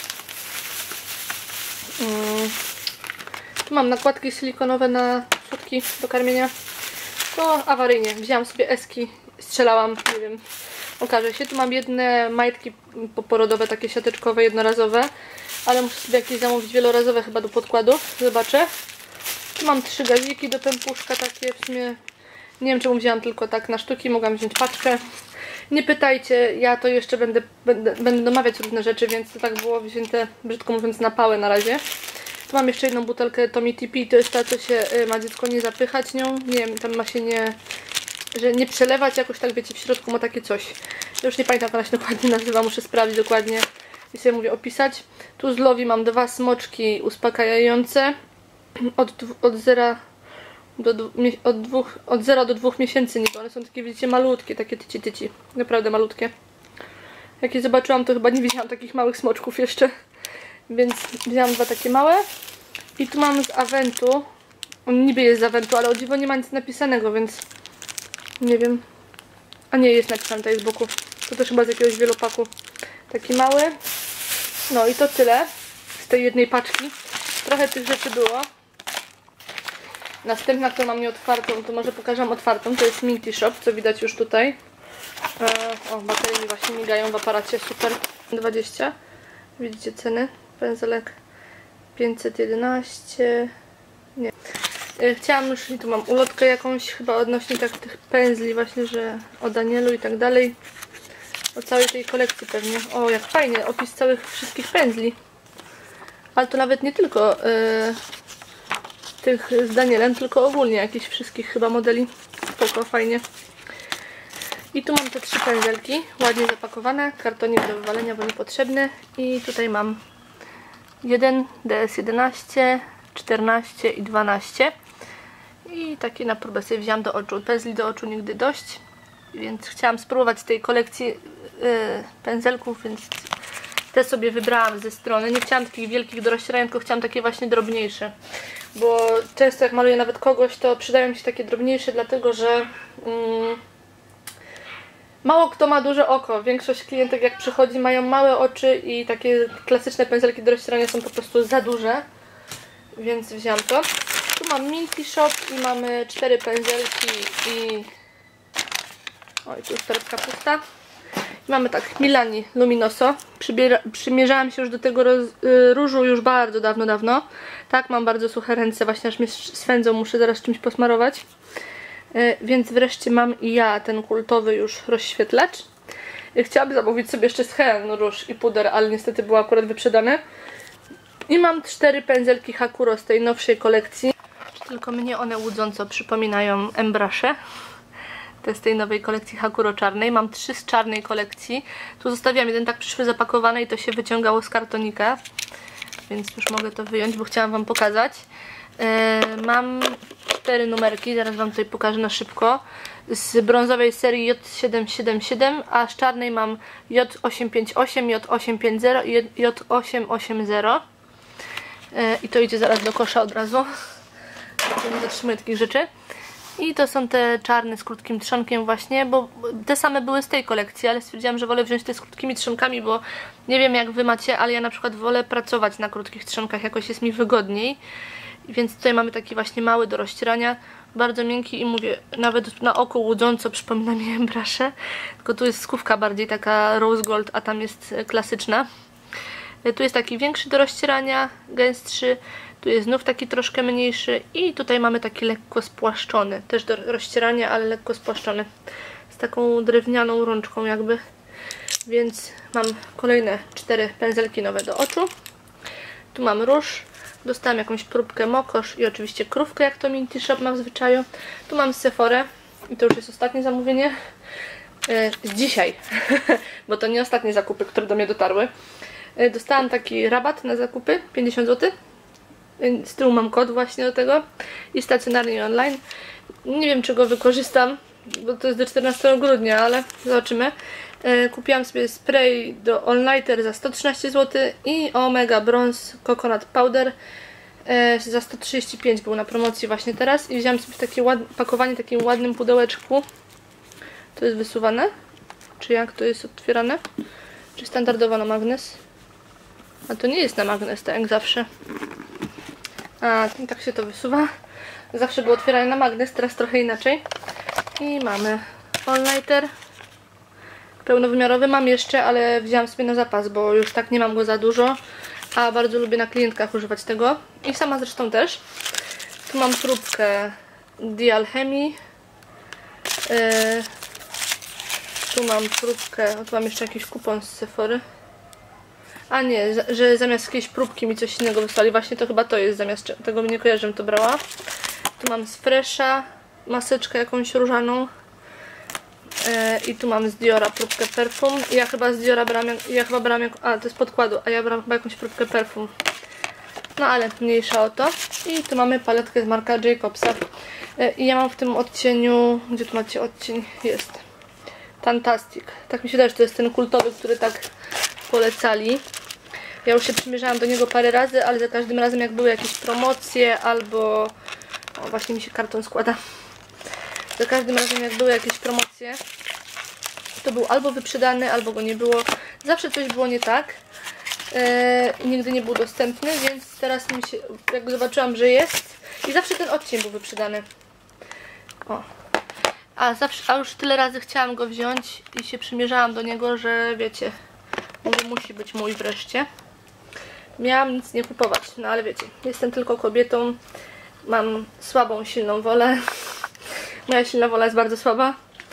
Tu mam nakładki silikonowe na środki do karmienia. To awaryjnie. Wzięłam sobie eski, strzelałam, nie wiem, okaże się. Tu mam jedne majtki poporodowe, takie siateczkowe, jednorazowe, ale muszę sobie jakieś zamówić wielorazowe chyba do podkładu. Zobaczę. Tu mam 3 gaziki do pępuszka, takie w sumie, nie wiem czemu wzięłam tylko tak na sztuki, mogłam wziąć paczkę. Nie pytajcie, ja to jeszcze będę domawiać różne rzeczy, więc to tak było wzięte, brzydko mówiąc, na pałę na razie. Tu mam jeszcze jedną butelkę Tommy TP, to jest ta, co się ma dziecko nie zapychać nią, nie wiem, tam ma się nie przelewać, jakoś tak wiecie, w środku ma takie coś. Już nie pamiętam, jak ona się dokładnie nazywa, muszę sprawdzić dokładnie i sobie mówię opisać. Tu z Lovi mam 2 smoczki uspokajające od 0 do 2 miesięcy niby. One są takie, widzicie, malutkie, takie tyci. Naprawdę malutkie. Jak je zobaczyłam, to chyba nie widziałam takich małych smoczków jeszcze. Więc wzięłam 2 takie małe. I tu mam z Aventu. On niby jest z Aventu, ale o dziwo nie ma nic napisanego, więc nie wiem. A nie, jest napisane tutaj z boku. To też chyba z jakiegoś wielopaku. Taki mały. No i to tyle z tej jednej paczki. Trochę tych rzeczy było. Następna, którą mam nieotwartą, to może pokażę wam otwartą. To jest Minty Shop, co widać już tutaj. O, baterie mi właśnie migają w aparacie. Super. 20. Widzicie ceny? Pędzelek 511. Nie. Chciałam już, i tu mam ulotkę jakąś chyba odnośnie tych pędzli właśnie, że o Danielu i tak dalej. O całej tej kolekcji pewnie. O, jak fajnie, opis wszystkich pędzli. Ale to nawet nie tylko tych z Danielem, tylko ogólnie jakichś wszystkich chyba modeli. Spoko, fajnie. I tu mam te 3 pędzelki, ładnie zapakowane, kartonik do wywalenia, bo niepotrzebny. I tutaj mam 1, DS11, 14 i 12. I takie na próbę sobie wziąłam do oczu. Pędzli do oczu nigdy dość, więc chciałam spróbować z tej kolekcji pędzelków, więc te sobie wybrałam ze strony. Nie chciałam takich wielkich do rozcierania, tylko chciałam takie właśnie drobniejsze. Bo często jak maluję nawet kogoś, to przydają mi się takie drobniejsze, dlatego że mało kto ma duże oko. Większość klientek jak przychodzi mają małe oczy i takie klasyczne pędzelki do rozcierania są po prostu za duże. Więc wziąłam to. Tu mam Minty Shop i mamy 4 pędzelki i... Oj, tu jest torebka pusta. I mamy tak, Milani Luminoso. Przymierzałam się już do tego różu już bardzo dawno. Tak, mam bardzo suche ręce, właśnie aż mnie swędzą, muszę zaraz czymś posmarować. Więc wreszcie mam i ja ten kultowy już rozświetlacz. Chciałabym zamówić sobie jeszcze z Hen róż i puder, ale niestety było akurat wyprzedane. I mam 4 pędzelki Hakuro z tej nowszej kolekcji. Tylko mnie one łudząco przypominają Embrusze. To jest z tej nowej kolekcji Hakuro czarnej. Mam 3 z czarnej kolekcji. Tu zostawiam jeden, tak przyszły zapakowane i to się wyciągało z kartonika. Więc już mogę to wyjąć, bo chciałam wam pokazać. Mam 4 numerki, zaraz wam tutaj pokażę na szybko. Z brązowej serii J777, a z czarnej mam J858, J850 i J880. I to idzie zaraz do kosza od razu. Nie zatrzymuję takich rzeczy. I to są te czarne z krótkim trzonkiem właśnie, bo te same były z tej kolekcji, ale stwierdziłam, że wolę wziąć te z krótkimi trzonkami, bo nie wiem jak wy macie, ale ja na przykład wolę pracować na krótkich trzonkach, jakoś jest mi wygodniej. Więc tutaj mamy taki właśnie mały do rozcierania, bardzo miękki i mówię, nawet na oko łudząco przypomina mi Embrusze, tylko tu jest skówka bardziej taka rose gold, a tam jest klasyczna. Tu jest taki większy do rozcierania, gęstszy, tu jest znów taki troszkę mniejszy i tutaj mamy taki lekko spłaszczony, też do rozcierania, ale lekko spłaszczony, z taką drewnianą rączką jakby. Więc mam kolejne 4 pędzelki nowe do oczu. Tu mam róż, dostałam jakąś próbkę Mokosz i oczywiście krówkę, jak to Minty Shop ma w zwyczaju. Tu mam Sephorę i to już jest ostatnie zamówienie z dzisiaj, bo to nie ostatnie zakupy, które do mnie dotarły. Dostałam taki rabat na zakupy, 50 zł. Z tyłu mam kod właśnie do tego i stacjonarnie i online. Nie wiem, czy go wykorzystam, bo to jest do 14 grudnia, ale zobaczymy. Kupiłam sobie spray do All Nighter za 113 zł i Omega Bronze Coconut Powder za 135 był na promocji właśnie teraz. I wziąłam sobie takie pakowanie w takim ładnym pudełeczku. To jest wysuwane? Czy jak to jest otwierane? Czy standardowo na magnes? A to nie jest na magnes, tak jak zawsze. A, tak się to wysuwa. Zawsze było otwierane na magnes, teraz trochę inaczej. I mamy All Nighter pełnowymiarowy. Mam jeszcze, ale wziąłam sobie na zapas, bo już tak nie mam go za dużo. A bardzo lubię na klientkach używać tego. I sama zresztą też. Tu mam próbkę The Alchemy. Tu mam próbkę, tu mam jeszcze jakiś kupon z Sephory. A nie, że zamiast jakiejś próbki mi coś innego wysłali. Właśnie to chyba to jest, zamiast tego mi nie kojarzę, żebym to brała. Tu mam z Fresha maseczkę jakąś różaną. I tu mam z Diora próbkę perfum. Ja chyba z Diora brałam, a to jest podkładu, a ja brałam chyba jakąś próbkę perfum. No ale mniejsza o to. I tu mamy paletkę z marka Jacobsa. I ja mam w tym odcieniu, gdzie tu macie odcień? Jest Fantastic. Tak mi się wydaje, że to jest ten kultowy, który tak polecali. Ja już się przymierzałam do niego parę razy, ale za każdym razem jak były jakieś promocje albo... O, właśnie mi się karton składa. Za każdym razem jak były jakieś promocje, to był albo wyprzedany, albo go nie było. Zawsze coś było nie tak. Nigdy nie był dostępny, więc teraz mi się, jak zobaczyłam, że jest, i zawsze ten odcień był wyprzedany. O. A już tyle razy chciałam go wziąć i się przymierzałam do niego, że wiecie, mówię, musi być mój wreszcie. Miałam nic nie kupować, no ale wiecie, jestem tylko kobietą, mam słabą, silną wolę. Moja silna wola jest bardzo słaba.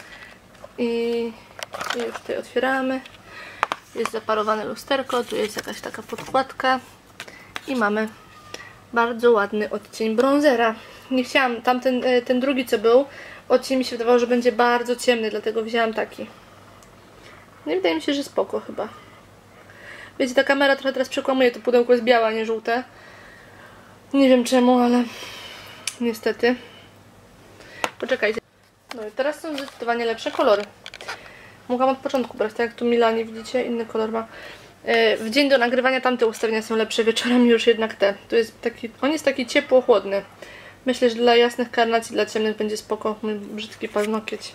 I już tutaj otwieramy. Jest zaparowane lusterko, tu jest jakaś taka podkładka. I mamy bardzo ładny odcień bronzera. Nie chciałam, ten drugi co był, odcień mi się wydawało, że będzie bardzo ciemny, dlatego wzięłam taki. No i wydaje mi się, że spoko chyba. Wiecie, ta kamera trochę teraz przekłamuje, to pudełko jest białe, a nie żółte. Nie wiem czemu, ale niestety. Poczekajcie. No i teraz są zdecydowanie lepsze kolory. Mogłam od początku brać, tak jak tu Milani, widzicie, inny kolor ma. W dzień do nagrywania tamte ustawienia są lepsze, wieczorami już jednak te. Tu jest taki, on jest taki ciepło-chłodny. Myślę, że dla jasnych karnacji, dla ciemnych będzie spoko. Mój brzydki paznokieć.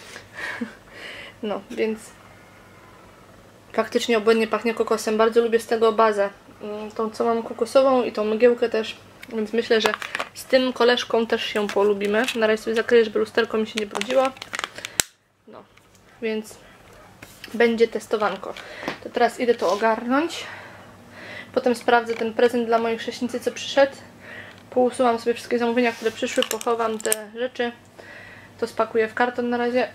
No, więc faktycznie obłędnie pachnie kokosem. Bardzo lubię z tego bazę. Tą co mam kokosową i tą mgiełkę też. Więc myślę, że z tym koleżką też się polubimy. Na razie sobie zakryję, żeby lusterko mi się nie brudziło. No, więc będzie testowanko. To teraz idę to ogarnąć. Potem sprawdzę ten prezent dla mojej chrześnicy, co przyszedł. Pousuwam sobie wszystkie zamówienia, które przyszły. Pochowam te rzeczy. To spakuję w karton na razie.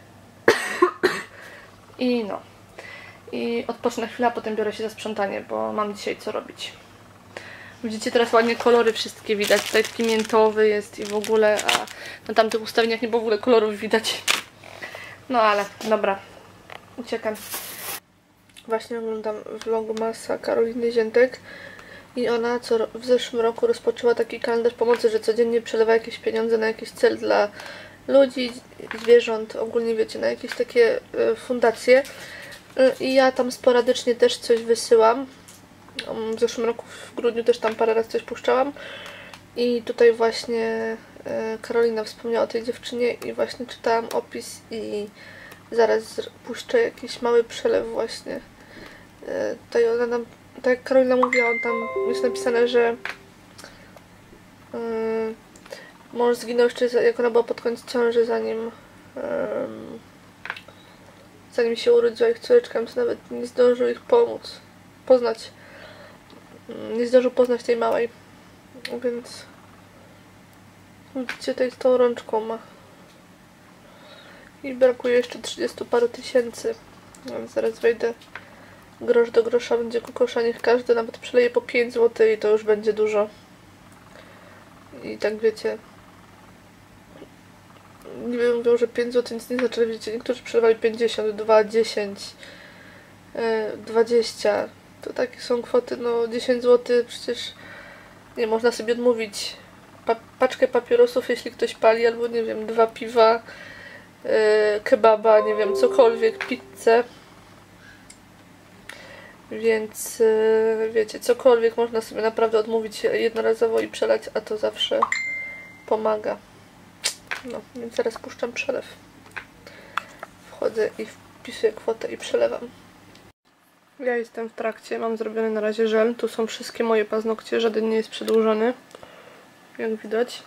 I no. I odpocznę chwilę, a potem biorę się za sprzątanie, bo mam dzisiaj co robić. Widzicie, teraz ładnie kolory wszystkie widać. Tutaj taki miętowy jest i w ogóle, a na tamtych ustawieniach nie było w ogóle kolorów widać. No ale, dobra. Uciekam. Właśnie oglądam vlogmasa Karoliny Ziętek i ona w zeszłym roku rozpoczęła taki kalendarz pomocy, że codziennie przelewa jakieś pieniądze na jakiś cel dla ludzi, zwierząt, ogólnie wiecie, na jakieś takie fundacje. I ja tam sporadycznie też coś wysyłam. W zeszłym roku w grudniu też tam parę razy coś puszczałam. I tutaj właśnie Karolina wspomniała o tej dziewczynie i właśnie czytałam opis i zaraz puszczę jakiś mały przelew właśnie. Tutaj ona nam, tak jak Karolina mówiła, on tam jest napisane, że mąż zginął jeszcze, jak ona była pod koniec ciąży, zanim się urodziła ich córeczka, więc nawet nie zdążył ich poznać. Nie zdążył poznać tej małej. Więc widzicie, tutaj z tą rączką ma. I brakuje jeszcze 30 paru tysięcy. Więc zaraz wejdę grosz do grosza, będzie kokosza, niech każdy nawet przeleje po 5 zł i to już będzie dużo. I tak wiecie, nie wiem, mówią, że 5 zł nic nie znaczy, ale widzicie, niektórzy przelewali 50, 2, 10, 20. To takie są kwoty, no 10 zł przecież nie można sobie odmówić. Paczkę papierosów, jeśli ktoś pali, albo nie wiem, 2 piwa, kebaba, nie wiem, cokolwiek, pizzę. Więc wiecie, cokolwiek można sobie naprawdę odmówić jednorazowo i przelać, a to zawsze pomaga. No, więc zaraz puszczam przelew. Wchodzę i wpisuję kwotę i przelewam. Ja jestem w trakcie, mam zrobiony na razie żel. Tu są wszystkie moje paznokcie, żaden nie jest przedłużony. Jak widać.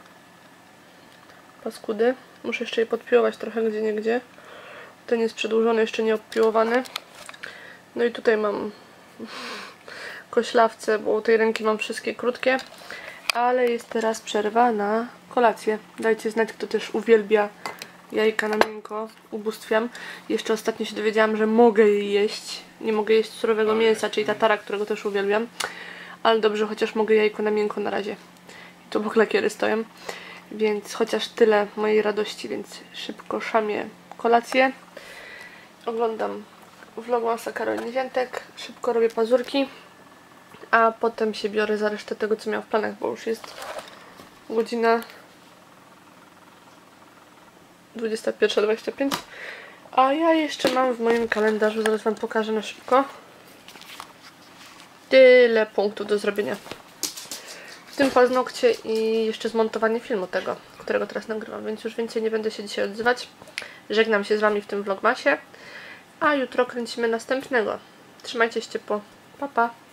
Paskudy. Muszę jeszcze je podpiłować trochę gdzieniegdzie. Ten jest przedłużony, jeszcze nie obpiłowany. No i tutaj mam koślawce, bo u tej ręki mam wszystkie krótkie. Ale jest teraz przerwa na kolację. Dajcie znać, kto też uwielbia jajka na miękko. Ubóstwiam. Jeszcze ostatnio się dowiedziałam, że mogę je jeść. Nie mogę jeść surowego mięsa, czyli tatara, którego też uwielbiam. Ale dobrze, chociaż mogę jajko na miękko na razie. I to bo klakiery stoją. Więc chociaż tyle mojej radości, więc szybko szamię kolację. Oglądam vlogmasa Karoliny Więtek. Szybko robię pazurki. A potem się biorę za resztę tego, co miałam w planach, bo już jest godzina 21:25. A ja jeszcze mam w moim kalendarzu, zaraz wam pokażę na szybko, tyle punktów do zrobienia. W tym paznokcie i jeszcze zmontowanie filmu tego, którego teraz nagrywam, więc już więcej nie będę się dzisiaj odzywać. Żegnam się z wami w tym vlogmasie, a jutro kręcimy następnego. Trzymajcie się ciepło. Pa, pa!